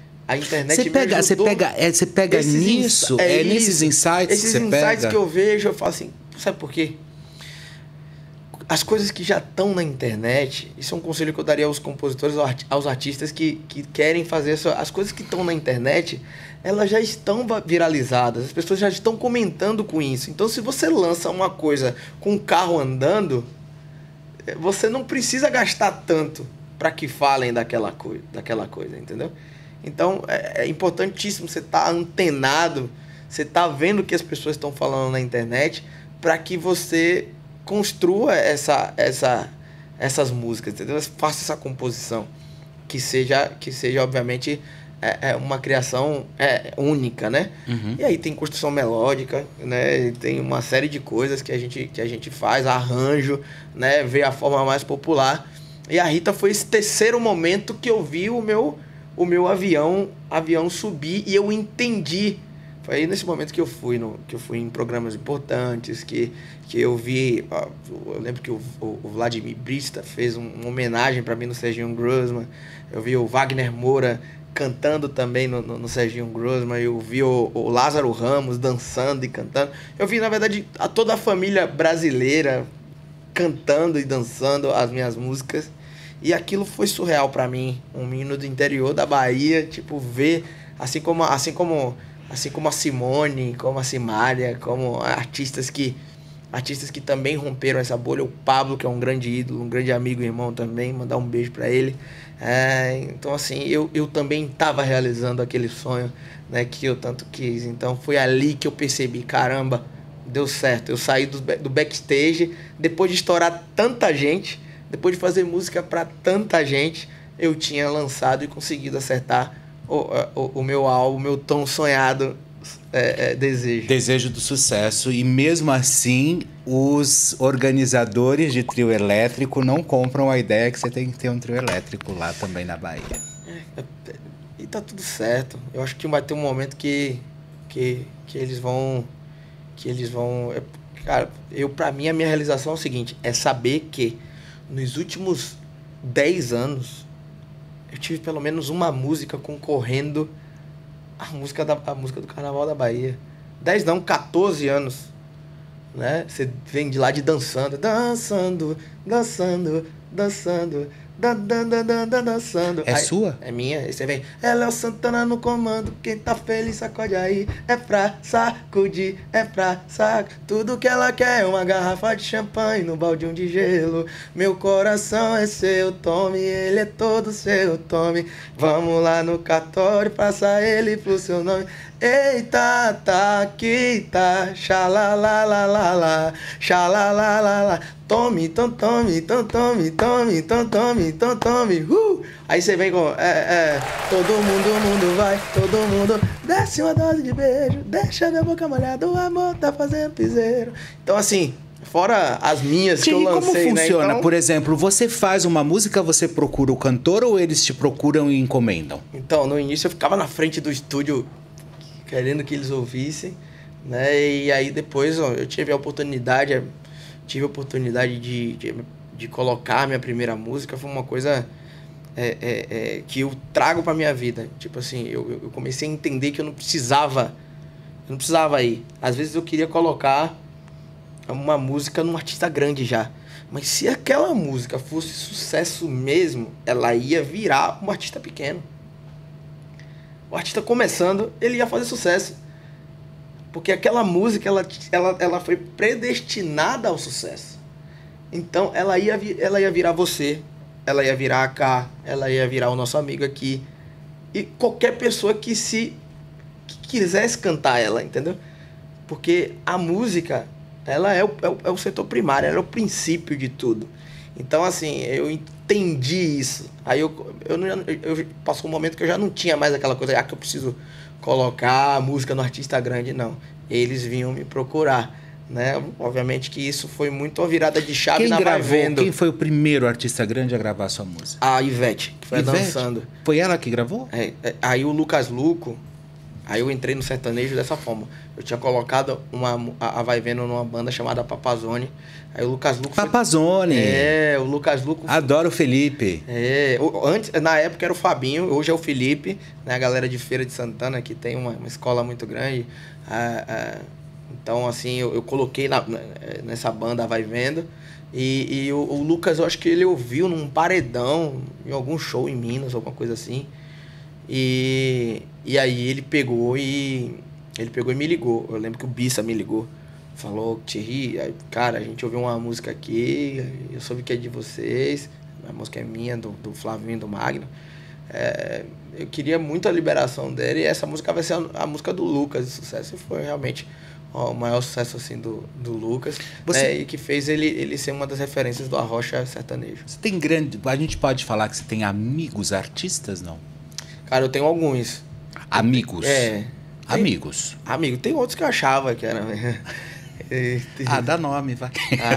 você pega nisso, nesses insights esses que você insights pega. que eu vejo, eu falo assim, sabe por quê? As coisas que já estão na internet, isso é um conselho que eu daria aos compositores, aos artistas que querem fazer isso. As coisas que estão na internet, elas já estão viralizadas, as pessoas já estão comentando com isso. Então, se você lança uma coisa com um carro andando, você não precisa gastar tanto para que falem daquela coisa, entendeu? Então, é importantíssimo você estar antenado, você estar vendo o que as pessoas estão falando na internet, para que você construa essas músicas, entendeu? Faça essa composição que seja obviamente uma criação única, né? Uhum. E aí tem construção melódica, né? E tem uma série de coisas que a gente faz, arranjo, né? Ver a forma mais popular. E a Rita foi esse terceiro momento que eu vi o meu avião subir e eu entendi. Foi aí nesse momento que eu fui em programas importantes, que eu vi... Eu lembro que o Vladimir Brista fez uma homenagem para mim no Serginho Grossman. Eu vi o Wagner Moura cantando também no Serginho Grossman, eu vi o Lázaro Ramos dançando e cantando. Eu vi, na verdade, toda a família brasileira cantando e dançando as minhas músicas. E aquilo foi surreal pra mim. Um menino do interior da Bahia, tipo, ver, assim como a Simone, como a Simária, como artistas que também romperam essa bolha. O Pablo, que é um grande ídolo, um grande amigo e irmão também, mandar um beijo pra ele. Então, assim, eu também estava realizando aquele sonho, né, que eu tanto quis. Então, foi ali que eu percebi, caramba, deu certo. Eu saí do backstage, depois de estourar tanta gente, depois de fazer música para tanta gente, eu tinha lançado e conseguido acertar o meu álbum, o meu tão sonhado desejo. Desejo do sucesso. E mesmo assim, os organizadores de trio elétrico não compram a ideia que você tem que ter um trio elétrico lá também na Bahia. E tá tudo certo. Eu acho que vai ter um momento que eles vão... Cara, pra mim, a minha realização é o seguinte, é saber que nos últimos 10 anos eu tive pelo menos uma música concorrendo a música do Carnaval da Bahia. 10 não, 14 anos, né? Você vem de lá de dançando, dançando, dançando. É Aí, sua? é minha. Aí você vem, é Léo Santana no comando, quem tá feliz sacode aí, é pra sacudir, é pra tudo que ela quer é uma garrafa de champanhe no baldinho de gelo. Meu coração é seu, tome, ele é todo seu, tome. Vamos lá no cartório, passa ele pro seu nome. Eita, tá aqui, tá, xalalalala, xalalalala. Tome, tome. Aí você vem com, todo mundo vai, todo mundo desce uma dose de beijo, deixa minha boca molhada, o amor tá fazendo piseiro. Então, assim, fora as minhas que eu lancei, como funciona? Né? Então, por exemplo, você faz uma música, você procura o cantor ou eles te procuram e encomendam? Então, no início eu ficava na frente do estúdio querendo que eles ouvissem, né? E aí depois eu tive a oportunidade de colocar a minha primeira música. Foi uma coisa que eu trago pra minha vida. Tipo assim, eu comecei a entender que eu não precisava ir. Às vezes eu queria colocar uma música num artista grande já. Mas se aquela música fosse sucesso mesmo, ela ia virar um artista pequeno. O artista começando, ele ia fazer sucesso. Porque aquela música, ela foi predestinada ao sucesso. Então, ela ia virar você, ela ia virar a K, ela ia virar o nosso amigo aqui. E qualquer pessoa que quisesse cantar ela, entendeu? Porque a música, ela é o setor primário, ela é o princípio de tudo. Então, assim, eu entendi isso. Aí eu passou um momento que eu já não tinha mais aquela coisa, que eu preciso colocar a música no artista grande, não. Eles vinham me procurar, né? Obviamente que isso foi muito uma virada de chave na Vai Vendo. Quem foi o primeiro artista grande a gravar a sua música? A Ivete, que foi dançando. Foi ela que gravou? Aí o Lucas Luco, aí eu entrei no sertanejo dessa forma. Eu tinha colocado a Vai Vendo numa banda chamada Papazone. Aí o Lucas Luco... Papazone! O Lucas Luco... Adoro o Felipe. Antes, na época era o Fabinho, hoje é o Felipe, né? A galera de Feira de Santana, que tem uma escola muito grande. Então, assim, eu coloquei nessa banda Vai Vendo. E o Lucas, eu acho que ele ouviu num paredão, em algum show em Minas, alguma coisa assim. E aí ele pegou e me ligou. Eu lembro que o Bissa me ligou. Falou, Thierry, cara, a gente ouviu uma música aqui, eu soube que é de vocês, a música é minha, do Flavinho e do Magno. Eu queria muito a liberação dele e essa música vai ser a música do Lucas de sucesso. E foi realmente o maior sucesso assim, do Lucas, e que fez ele ser uma das referências do Arrocha sertanejo. Você tem a gente pode falar que você tem amigos artistas, não? Cara, eu tenho alguns. Amigos? Amigos. Amigo, tem outros que eu achava que era... dá nome, vai.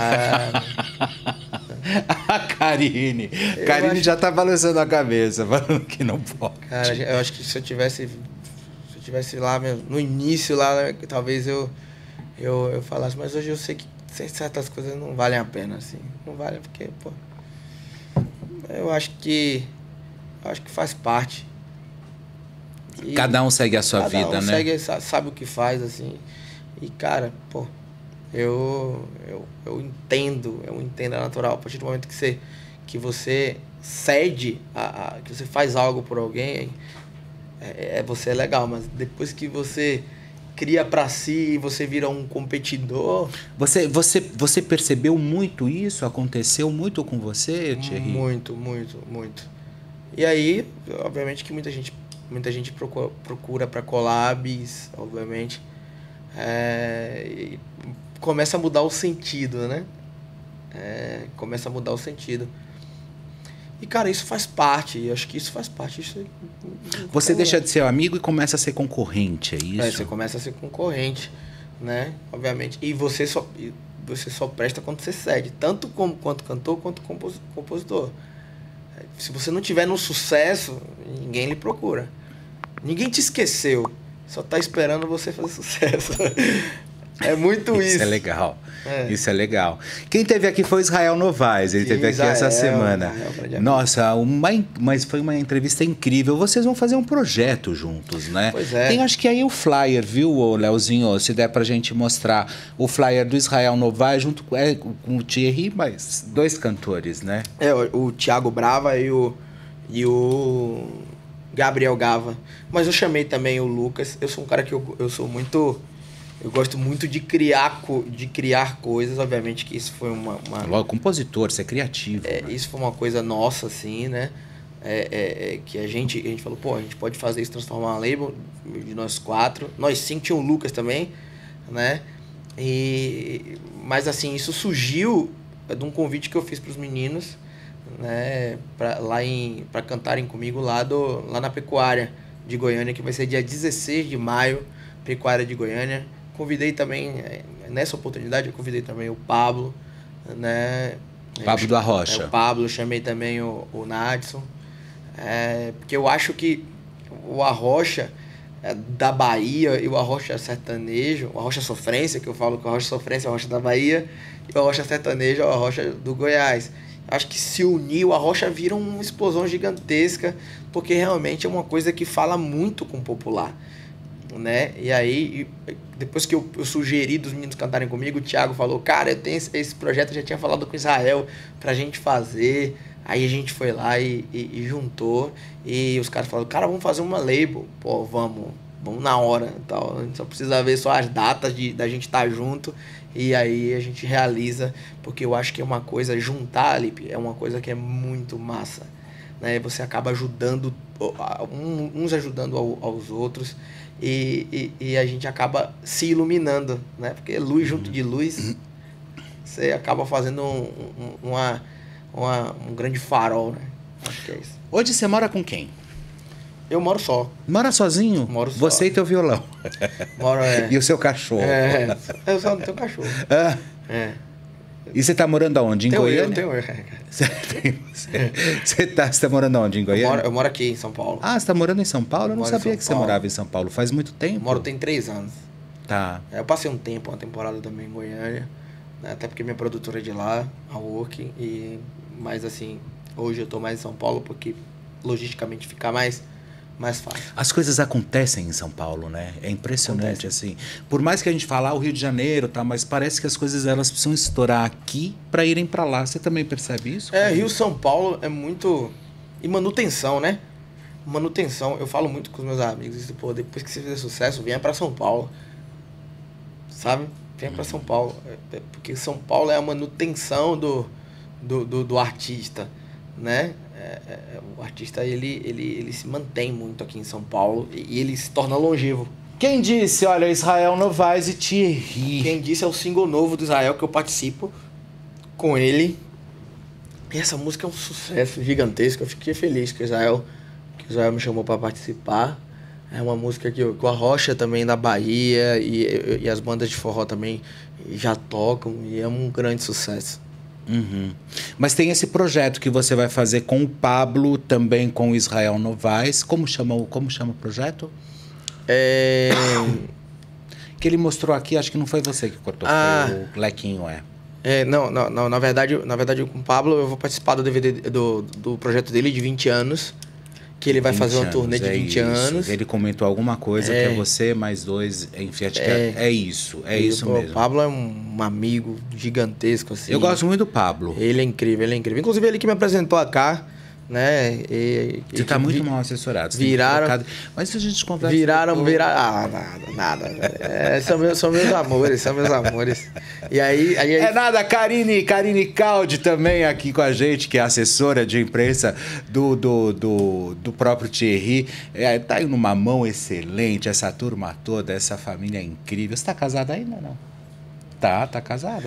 A Karine. Karine já tá balançando a cabeça, falando que não pode. Cara, eu acho que se eu tivesse lá no início, lá, talvez eu falasse, mas hoje eu sei que certas coisas não valem a pena, assim. Não valem porque, eu acho que faz parte. Cada um segue a sua vida, cada um né? segue, sabe o que faz, assim. E, cara, pô, eu entendo, é natural. A partir do momento que você cede, que você faz algo por alguém, você é legal. Mas depois que você cria pra si e você vira um competidor... Você percebeu muito isso? Aconteceu muito com você, Thierry? Muito, muito, muito. E aí, obviamente que muita gente procura para collabs, obviamente. E começa a mudar o sentido, né? Começa a mudar o sentido. E, cara, isso faz parte. Eu acho que isso faz parte. Você deixa de ser amigo e começa a ser concorrente, é isso? Você começa a ser concorrente, né? Obviamente. E você só presta quando você cede. Tanto quanto cantor, quanto compositor. Se você não tiver no sucesso, ninguém lhe procura. Ninguém te esqueceu. Só tá esperando você fazer sucesso. É muito isso. Isso é legal. Isso é legal. Quem teve aqui foi o Israel Novaes. Ele teve aqui essa semana. Nossa, mas foi uma entrevista incrível. Vocês vão fazer um projeto juntos, né? Pois é. Tem acho que aí o flyer, viu, Leozinho? Se der pra gente mostrar o flyer do Israel Novaes junto com o Thierry, mas 2 cantores, né? O Thiago Brava e o Gabriel Gava. Mas eu chamei também o Lucas. Eu sou um cara que eu sou muito... Eu gosto muito de criar coisas, obviamente que isso foi uma... Logo, compositor, você é criativo. Né? Isso foi uma coisa nossa, assim, né? Que a gente falou, pô, a gente pode fazer isso, transformar uma label de nós 4. Nós 5, tinha o Lucas também, né? Mas, assim, isso surgiu de um convite que eu fiz pros meninos, né? Pra cantarem comigo lá na Pecuária de Goiânia, que vai ser dia 16 de maio, Pecuária de Goiânia. Convidei também, nessa oportunidade, eu convidei também o Pablo, né? Pablo do Arrocha. O Pablo, chamei também o Nadson. Porque eu acho que o Arrocha da Bahia e o Arrocha sertanejo, o Arrocha sofrência, que eu falo que o Arrocha sofrência é o Arrocha da Bahia, e o Arrocha sertanejo é o Arrocha do Goiás. Acho que se unir, o Arrocha vira uma explosão gigantesca, porque realmente é uma coisa que fala muito com o popular. Né? E aí, depois que eu sugeri dos meninos cantarem comigo, o Thiago falou, cara, eu tenho esse projeto, eu já tinha falado com o Israel pra gente fazer. Aí a gente foi lá e juntou, e os caras falaram, cara, vamos fazer uma label. Pô, vamos na hora e tal. A gente só precisa ver só as datas da gente estar junto, e aí a gente realiza, porque eu acho que é uma coisa, juntar, Lipe, é uma coisa que é muito massa, né? Você acaba ajudando, uns ajudando aos outros, e a gente acaba se iluminando, né? Porque luz junto de luz, você acaba fazendo um grande farol, né? Acho que é isso. Hoje você mora com quem? Eu moro só. Mora sozinho? Moro só. Você e teu violão. E o seu cachorro. Eu só não tenho cachorro. E você tá morando aonde? Em Goiânia? Eu tenho. Você tá morando aonde? Em Goiânia? Eu moro aqui em São Paulo. Ah, você tá morando em São Paulo? Eu não sabia que você morava em São Paulo. Faz muito tempo? Tem 3 anos. Tá. Eu passei uma temporada também em Goiânia, né? Até porque minha produtora é de lá, a Work. Mas assim, hoje eu tô mais em São Paulo porque logisticamente fica mais fácil. As coisas acontecem em São Paulo, né? É impressionante, assim. Por mais que a gente fale o Rio de Janeiro, tá, mas parece que as coisas elas precisam estourar aqui para irem para lá. Você também percebe isso? Rio São Paulo é muito... E manutenção, né? Manutenção. Eu falo muito com os meus amigos. Pô, depois que você fizer sucesso, venha para São Paulo. Sabe? Venha para São Paulo. Porque São Paulo é a manutenção do artista, né? O artista ele se mantém muito aqui em São Paulo e ele se torna longevo. Quem disse? Olha, Israel Novaes e Thierry. Quem disse é o single novo do Israel que eu participo com ele. E essa música é um sucesso gigantesco. Eu fiquei feliz que o Israel me chamou para participar. É uma música que o Arrocha também da Bahia e as bandas de forró também já tocam e é um grande sucesso. Uhum. Mas tem esse projeto que você vai fazer com o Pablo, também com o Israel Novaes. Como chama o projeto? Que ele mostrou aqui, acho que não foi você que cortou, foi o Lequinho, Não, na verdade com o Pablo eu vou participar do DVD do projeto dele de 20 anos, que ele vai fazer uma turnê de 20 anos. Ele comentou alguma coisa que é você mais 2, enfim, acho que é isso mesmo. O Pablo é um amigo gigantesco, assim. Eu gosto muito do Pablo. Ele é incrível, Inclusive, ele que me apresentou a cá, né? Você tá muito mal assessorado. Viraram... Mas se a gente conversa... Viraram... nada. São meus amores. E aí... É nada, Karine Caldi também aqui com a gente, que é assessora de imprensa do próprio Thierry. Tá aí numa mão excelente, essa turma toda, essa família incrível. Você tá casada ainda, não? Tá casada.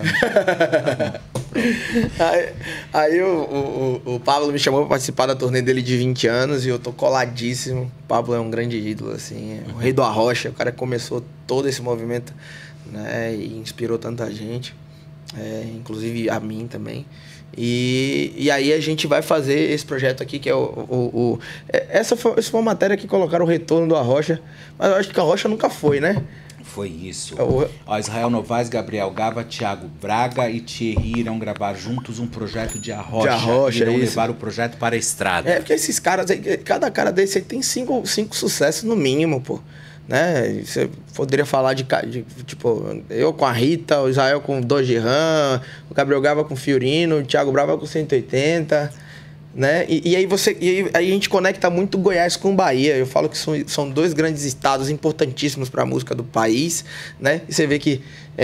Aí o Pablo me chamou para participar da turnê dele de 20 anos e eu tô coladíssimo. O Pablo é um grande ídolo, assim, o rei do arrocha, o cara que começou todo esse movimento, né, e inspirou tanta gente, inclusive a mim também. E aí a gente vai fazer esse projeto aqui, que é essa foi uma matéria que colocaram o retorno do Arrocha, mas eu acho que o Arrocha nunca foi, né? Foi isso. Israel Novaes, Gabriel Gava, Thiago Braga e Thierry irão gravar juntos um projeto de Arrocha. Irão levar o projeto para a estrada. Porque esses caras, cada cara desse aí tem cinco sucessos no mínimo, pô. Né? Você poderia falar de tipo, eu com a Rita, o Israel com 2 de RAM, o Gabriel Gava com Fiorino, o Thiago Brava com 180... Né? E aí a gente conecta muito Goiás com Bahia. Eu falo que são 2 grandes estados importantíssimos para a música do país, né? E você vê que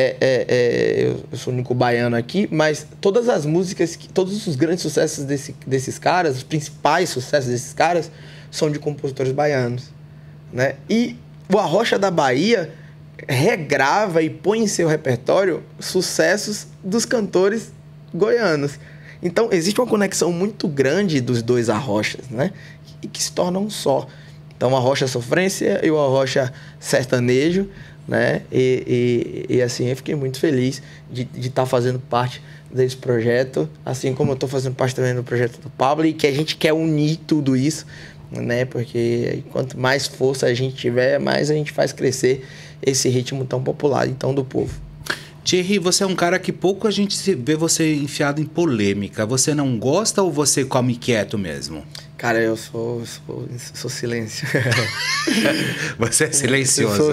eu sou o único baiano aqui, mas todas as músicas, todos os grandes sucessos desses caras, os principais sucessos desses caras, são de compositores baianos, né? E o Arrocha da Bahia regrava e põe em seu repertório sucessos dos cantores goianos. Então, existe uma conexão muito grande dos 2 arrochas, né? E que se tornam um só. Então, o Arrocha Sofrência e o Arrocha Sertanejo, né? E assim, eu fiquei muito feliz de estar fazendo parte desse projeto, assim como eu estou fazendo parte também do projeto do Pablo, e que a gente quer unir tudo isso, né? Porque quanto mais força a gente tiver, mais a gente faz crescer esse ritmo tão popular, então, do povo. Thierry, você é um cara que pouco a gente vê você enfiado em polêmica. Você não gosta ou você come quieto mesmo? Cara, eu sou silêncio. Você é silencioso.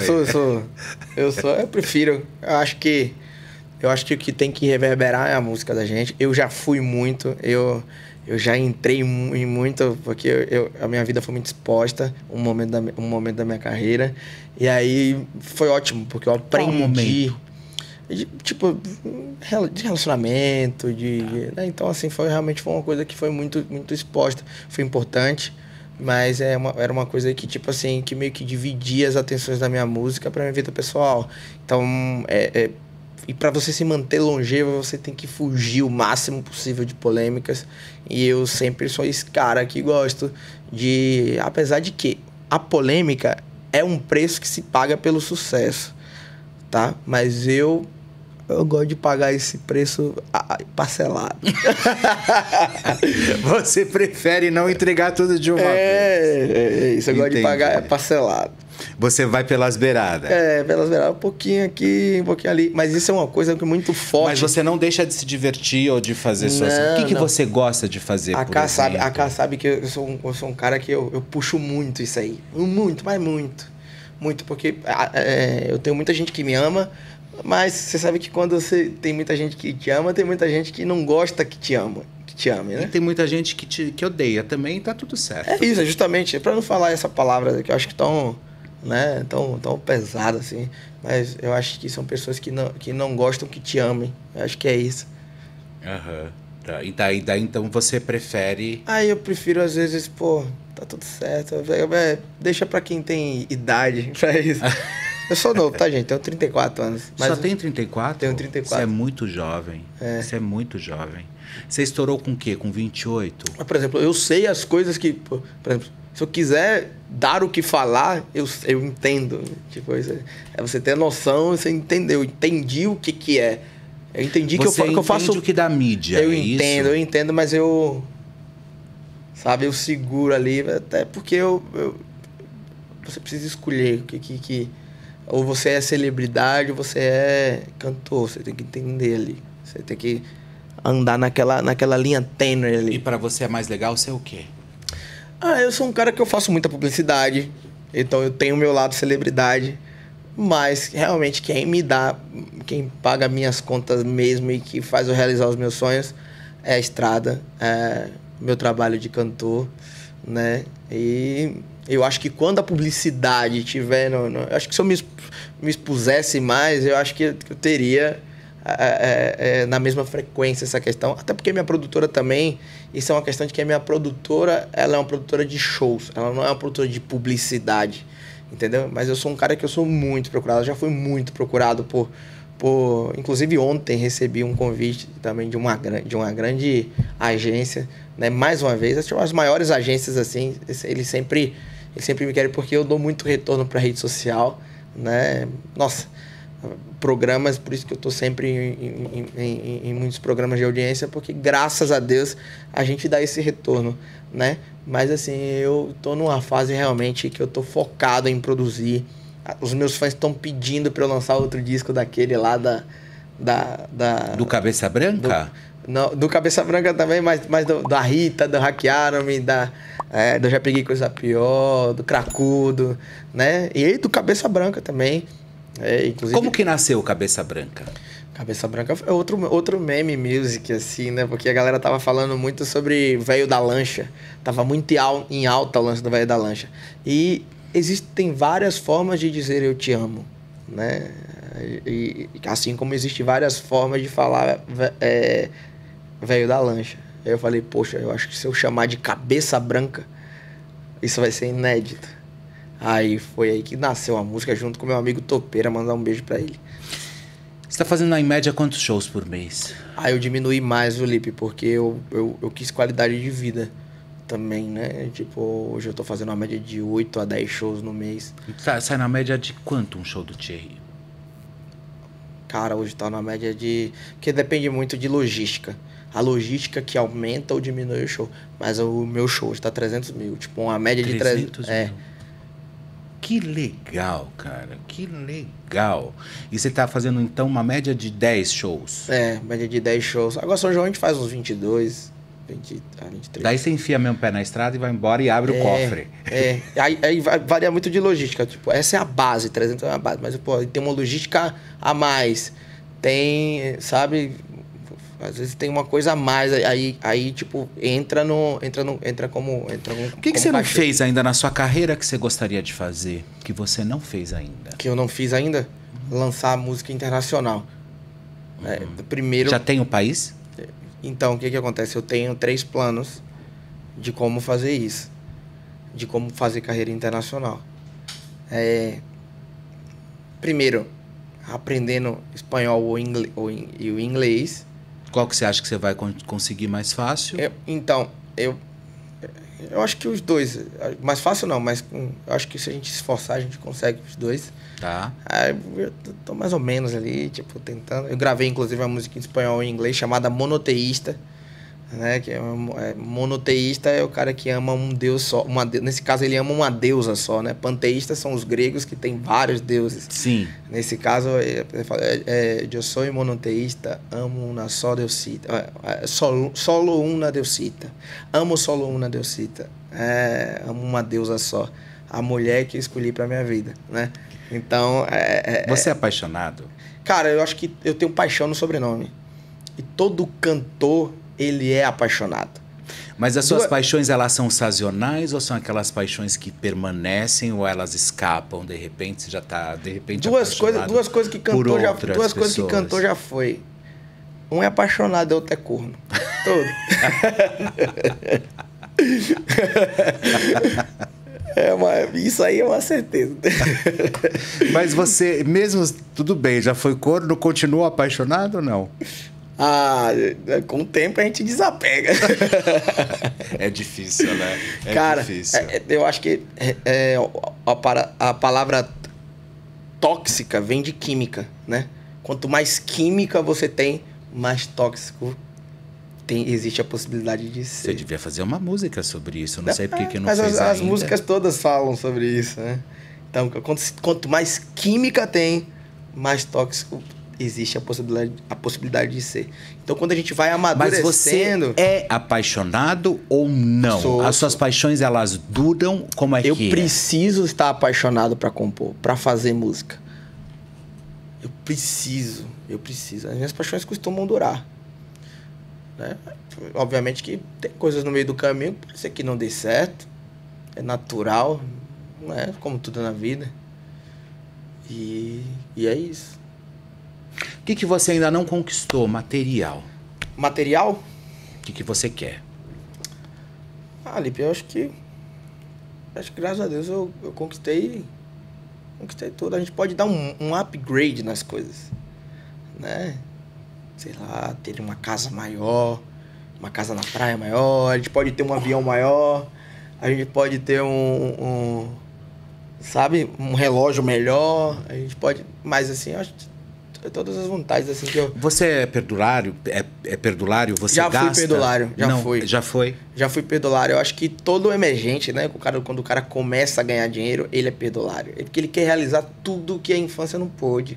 Eu prefiro. Eu acho que o que tem que reverberar é a música da gente. Eu já fui muito, eu já entrei em muito, porque a minha vida foi muito exposta, um momento da minha carreira. E aí foi ótimo, porque eu aprendi... Tipo, de relacionamento, né? Então, assim, realmente foi uma coisa que foi muito, muito exposta. Foi importante, mas era uma coisa que, tipo assim, que meio que dividia as atenções da minha música pra minha vida pessoal. Então, e para você se manter longevo, você tem que fugir o máximo possível de polêmicas. E eu sempre sou esse cara que gosto de... Apesar de que a polêmica é um preço que se paga pelo sucesso, tá? Mas eu gosto de pagar esse preço parcelado. Você prefere não entregar tudo de uma vez. Isso. Eu gosto de pagar parcelado. Você vai pelas beiradas. Pelas beiradas. Um pouquinho aqui, um pouquinho ali. Mas isso é uma coisa que é muito forte. Mas você não deixa de se divertir ou de fazer suas... O que você gosta de fazer, a Cá sabe que eu sou um cara que eu puxo muito isso aí. Muito, mas muito. Muito, porque eu tenho muita gente que me ama, mas você sabe que quando você tem muita gente que te ama, tem muita gente que não gosta que te ame, né? E tem muita gente que odeia também, tá tudo certo. É isso, justamente, para não falar essa palavra que eu acho que tão pesada assim, mas eu acho que são pessoas que não gostam que te amem. Eu acho que é isso. Tá. E daí então você prefere... Aí eu prefiro às vezes, tá tudo certo. Deixa pra quem tem idade pra isso. Eu sou novo, tá, gente? Tenho 34 anos. Mas só tem 34? Tenho 34. Você é muito jovem. Você é muito jovem. Você estourou com o quê? Com 28? Por exemplo, eu sei as coisas que... Por exemplo, se eu quiser dar o que falar, eu entendo. Tipo, você ter noção, você entendeu. Eu entendi o que é. Eu entendi que eu faço... o que da mídia, eu entendo, mas sabe, eu seguro ali, até porque você precisa escolher o que ou você é celebridade ou você é cantor, você tem que entender ali, você tem que andar naquela linha tênue ali. E pra você é mais legal ser o quê? Eu sou um cara que eu faço muita publicidade, então eu tenho o meu lado celebridade, mas realmente quem paga minhas contas mesmo e que faz eu realizar os meus sonhos é a estrada, é meu trabalho de cantor, né? E eu acho que quando a publicidade tiver... eu acho que se eu me expusesse mais, eu acho que eu teria na mesma frequência essa questão. Até porque minha produtora também... Isso é uma questão de que a minha produtora, ela é uma produtora de shows. Ela não é uma produtora de publicidade, entendeu? Mas eu sou um cara que eu sou muito procurado. Eu já fui muito procurado por... Inclusive ontem recebi um convite também de uma grande agência, né? Mais uma vez, as maiores agências assim, eles sempre me querem porque eu dou muito retorno para rede social, né? Nossa, programas, por isso que eu tô sempre em muitos programas de audiência, porque graças a Deus a gente dá esse retorno, né? Mas assim, eu tô numa fase realmente que eu tô focado em produzir. Os meus fãs estão pedindo para eu lançar outro disco daquele lá do Cabeça Branca? Do Cabeça Branca também, mas da Rita, do Hackearam-me, do Já Peguei Coisa Pior, do Cracudo, né? E aí do Cabeça Branca também. Inclusive, como que nasceu o Cabeça Branca? Cabeça Branca é outro meme music, assim, né? Porque a galera tava falando muito sobre Velho da Lancha. Tava muito em alta o lance do Velho da Lancha. E existem várias formas de dizer eu te amo, né? E assim como existem várias formas de falar Velho da Lancha. Aí eu falei, poxa, eu acho que se eu chamar de Cabeça Branca, isso vai ser inédito. Aí foi aí que nasceu a música junto com meu amigo Topeira, mandar um beijo pra ele. Você tá fazendo em média quantos shows por mês? Eu diminuí mais, Lipe, porque eu quis qualidade de vida também, né? Tipo, hoje eu tô fazendo uma média de 8 a 10 shows no mês. Sai na média de quanto um show do Thierry? Cara, hoje tá na média de... Porque depende muito de logística. A logística que aumenta ou diminui o show. Mas o meu show hoje tá 300 mil. Tipo, uma média de 300 mil. Que legal, cara. Que legal. E você tá fazendo, então, uma média de 10 shows? Média de 10 shows. Agora, São João, a gente faz uns 22... 23. Daí você enfia mesmo o pé na estrada e vai embora e abre o cofre. Aí varia muito de logística. Tipo, essa é a base, 300 é a base. Mas, pô, tem uma logística a mais. Tem, sabe... Às vezes tem uma coisa a mais. Aí tipo, entra como... O que você não fez ainda na sua carreira que você gostaria de fazer? Que você não fez ainda? Que eu não fiz ainda? Lançar música internacional. Primeiro... Já tem o país? Então, o que acontece? Eu tenho 3 planos de como fazer isso. De como fazer carreira internacional. Primeiro, aprendendo espanhol e o inglês. Qual que você acha que você vai conseguir mais fácil? Eu acho que os dois. Mais fácil não, mas eu acho que se a gente se esforçar, a gente consegue os dois. Tá. Eu tô mais ou menos ali, tipo, tentando. Eu gravei, inclusive, uma música em espanhol e em inglês chamada Monoteísta, né? Que monoteísta é o cara que ama um deus só. Nesse caso, ele ama uma deusa só, né? Panteístas são os gregos que têm vários deuses. Sim. Nesse caso, eu sou monoteísta, amo uma só deusita. Solo una deusita. Amo solo una deusita. Amo uma deusa só. A mulher que eu escolhi pra minha vida, né? Então... Você é apaixonado? Cara, eu acho que eu tenho paixão no sobrenome. E todo cantor, ele é apaixonado. Mas as suas paixões, elas são sazonais ou são aquelas paixões que permanecem ou elas escapam? De repente, você já tá, duas coisas que cantor já foi. Um é apaixonado e outro é corno. Todo. Isso aí é uma certeza. Mas você, mesmo, tudo bem, já foi corno, continua apaixonado ou não? Com o tempo a gente desapega. É difícil, né? Cara, difícil. Eu acho que a palavra tóxica vem de química, né? Quanto mais química você tem, mais tóxico existe a possibilidade de ser. Você devia fazer uma música sobre isso. Eu não sei por que não fez ainda. Mas as músicas todas falam sobre isso, né? Então, quanto mais química tem, mais tóxico existe a possibilidade de ser. Então, quando a gente vai Mas você amadurecendo... é apaixonado ou não? Sou. As suas paixões, elas duram? Como é Eu que preciso estar apaixonado para compor, para fazer música. Eu preciso. As minhas paixões costumam durar. Né? Obviamente que tem coisas no meio do caminho que pode ser que não dê certo. É natural, né? Como tudo na vida. E é isso. O que você ainda não conquistou? Material. Material? O que você quer? Lipe, eu acho que graças a Deus eu conquistei tudo. A gente pode dar um upgrade nas coisas, né? Sei lá, ter uma casa maior, uma casa na praia maior, a gente pode ter um avião maior, a gente pode ter sabe, um relógio melhor, a gente pode... Mas assim, eu acho que todas as vontades assim que eu... Você é perdulário? É perdulário? Você já gasta? Fui perdulário, Não, fui. Já foi? Já fui perdulário. Eu acho que todo emergente, né? Quando o cara começa a ganhar dinheiro, ele é perdulário. É porque ele quer realizar tudo que a infância não pôde.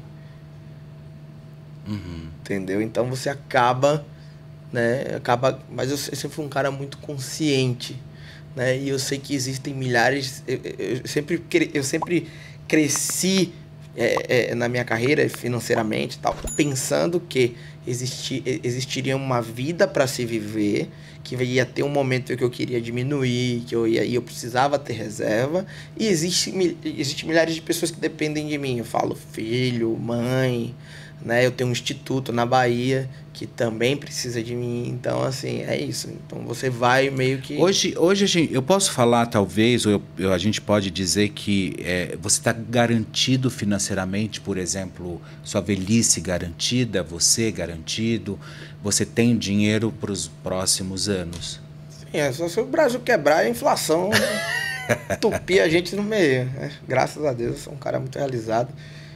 Uhum. Entendeu? Então você acaba, né? Mas eu sempre fui um cara muito consciente, né? E eu sei que existem milhares... Eu sempre cresci... na minha carreira financeiramente tal, pensando que existiria uma vida para se viver, que ia ter um momento que eu queria diminuir, que eu precisava ter reserva, e existe milhares de pessoas que dependem de mim. Eu falo filho, mãe, né? Eu tenho um instituto na Bahia que também precisa de mim. Então, assim, é isso. Então, você vai meio que... Hoje eu posso falar, talvez, ou a gente pode dizer que você está garantido financeiramente, por exemplo, sua velhice garantida, você garantido, você tem dinheiro para os próximos anos. Sim, só se o Brasil quebrar, a inflação entupir a gente no meio. Né? Graças a Deus, eu sou um cara muito realizado.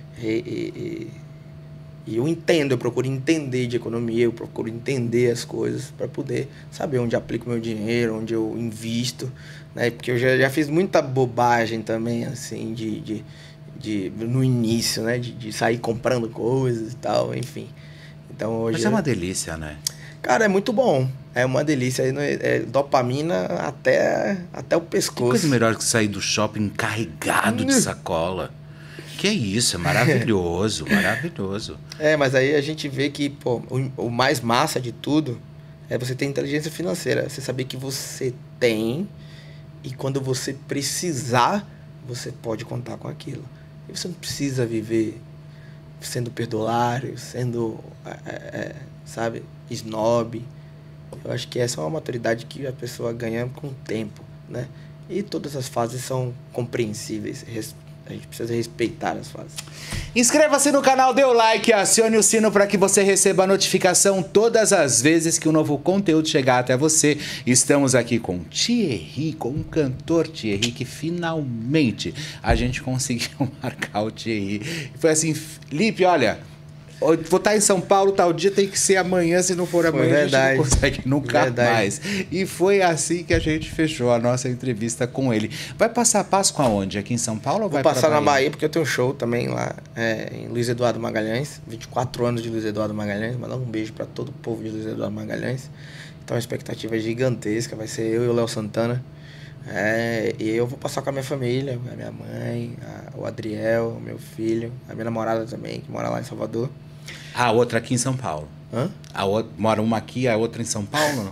E eu entendo, eu procuro entender de economia, eu procuro entender as coisas para poder saber onde aplico meu dinheiro, onde eu invisto, né? Porque eu já fiz muita bobagem também, assim, no início, né? De sair comprando coisas e tal, enfim. Então, hoje... Mas é uma delícia, né? Cara, é muito bom. É uma delícia. É dopamina até o pescoço. Que coisa melhor que sair do shopping carregado de sacola. Que isso, é maravilhoso, maravilhoso. Mas aí a gente vê que, pô, o mais massa de tudo é você ter inteligência financeira. Você saber que você tem e quando você precisar, você pode contar com aquilo. E você não precisa viver sendo perdulário, sendo, sabe, snob. Eu acho que essa é uma maturidade que a pessoa ganha com o tempo, né? E todas as fases são compreensíveis. A gente precisa respeitar as fases. Inscreva-se no canal, dê o like, acione o sino para que você receba a notificação todas as vezes que o novo conteúdo chegar até você. Estamos aqui com Thierry, com o cantor Thierry, que finalmente a gente conseguiu marcar o Thierry. E foi assim, Lipe, olha... Vou estar em São Paulo, tal dia tem que ser amanhã, se não for amanhã a gente não consegue nunca mais. E foi assim que a gente fechou a nossa entrevista com ele. Vai passar a Páscoa aonde? Aqui em São Paulo ou vai Vou passar na Bahia, porque eu tenho um show também lá em Luiz Eduardo Magalhães, 24 anos de Luiz Eduardo Magalhães, mandar um beijo para todo o povo de Luiz Eduardo Magalhães. Então a expectativa é gigantesca, vai ser eu e o Léo Santana. E eu vou passar com a minha família, a minha mãe, o Adriel, o meu filho, a minha namorada também, que mora lá em Salvador. A outra aqui em São Paulo. Hã? Mora uma aqui, a outra em São Paulo?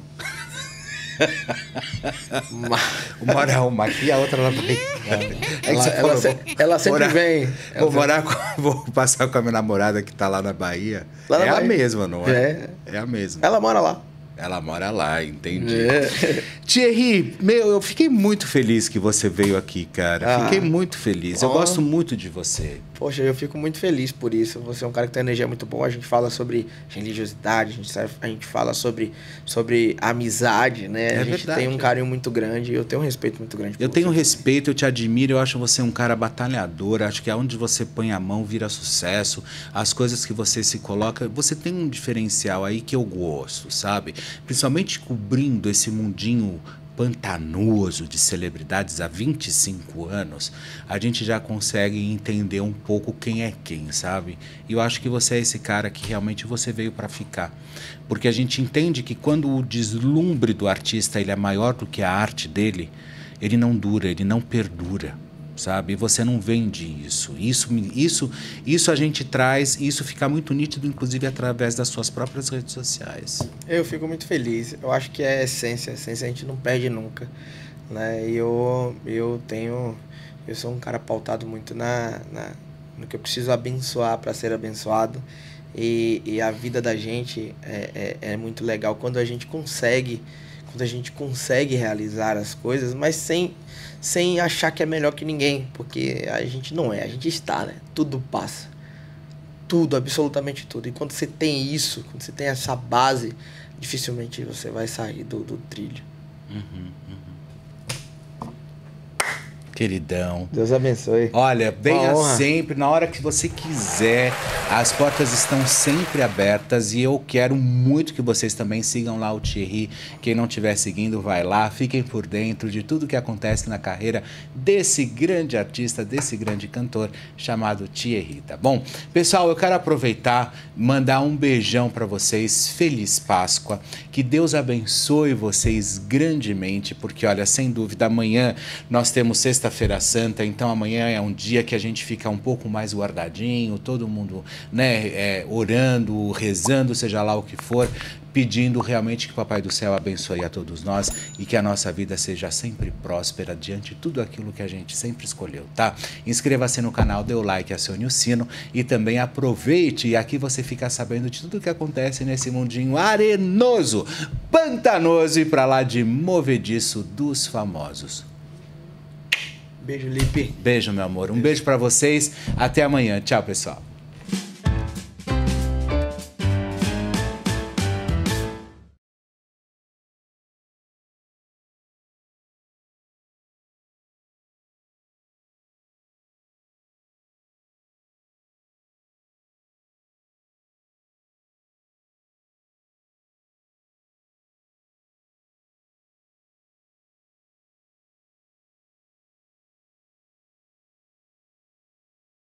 Mora uma aqui, a outra lá vai. Ela sempre vem. Vou passar com a minha namorada que tá lá na Bahia. Lá na Bahia. A mesma, não é? É a mesma. Ela mora lá. Ela mora lá, entendi. Thierry, eu fiquei muito feliz que você veio aqui, cara. Fiquei muito feliz. Eu gosto muito de você. Poxa, eu fico muito feliz por isso. Você é um cara que tem energia muito boa. A gente fala sobre religiosidade, a gente fala sobre amizade, né? A gente tem um carinho muito grande e eu tenho um respeito muito grande por você. Eu tenho respeito, eu te admiro, eu acho você um cara batalhador. Acho que aonde você põe a mão vira sucesso. As coisas que você se coloca, você tem um diferencial aí que eu gosto, sabe? Principalmente cobrindo esse mundinho pantanoso de celebridades há 25 anos, a gente já consegue entender um pouco quem é quem, sabe? E eu acho que você é esse cara que realmente você veio para ficar. Porque a gente entende que quando o deslumbre do artista ele é maior do que a arte dele, ele não dura, ele não perdura, sabe? E você não vende isso. Isso a gente traz, e isso fica muito nítido, inclusive, através das suas próprias redes sociais. Eu fico muito feliz. Eu acho que é a essência. A essência a gente não perde nunca, né? E eu sou um cara pautado muito no que eu preciso abençoar para ser abençoado. E a vida da gente é muito legal quando a gente consegue realizar as coisas, mas sem achar que é melhor que ninguém, porque a gente não é, a gente está, né? Tudo passa. Tudo, absolutamente tudo. E quando você tem isso, quando você tem essa base, dificilmente você vai sair do trilho. Queridão. Deus abençoe. Olha, venha sempre, na hora que você quiser. As portas estão sempre abertas e eu quero muito que vocês também sigam lá o Thierry. Quem não estiver seguindo, vai lá. Fiquem por dentro de tudo que acontece na carreira desse grande artista, desse grande cantor chamado Thierry, tá bom? Pessoal, eu quero aproveitar, mandar um beijão para vocês. Feliz Páscoa. Que Deus abençoe vocês grandemente, porque, olha, sem dúvida, amanhã nós temos Sexta-feira Santa, então amanhã é um dia que a gente fica um pouco mais guardadinho, todo mundo, né, orando, rezando, seja lá o que for, pedindo realmente que o Papai do Céu abençoe a todos nós e que a nossa vida seja sempre próspera diante de tudo aquilo que a gente sempre escolheu, tá? Inscreva-se no canal, dê o like, acione o sino e também aproveite, e aqui você fica sabendo de tudo que acontece nesse mundinho arenoso, pantanoso e pra lá de movediço dos famosos. Beijo, Lipe. Beijo, meu amor. Um beijo pra vocês. Até amanhã. Tchau, pessoal.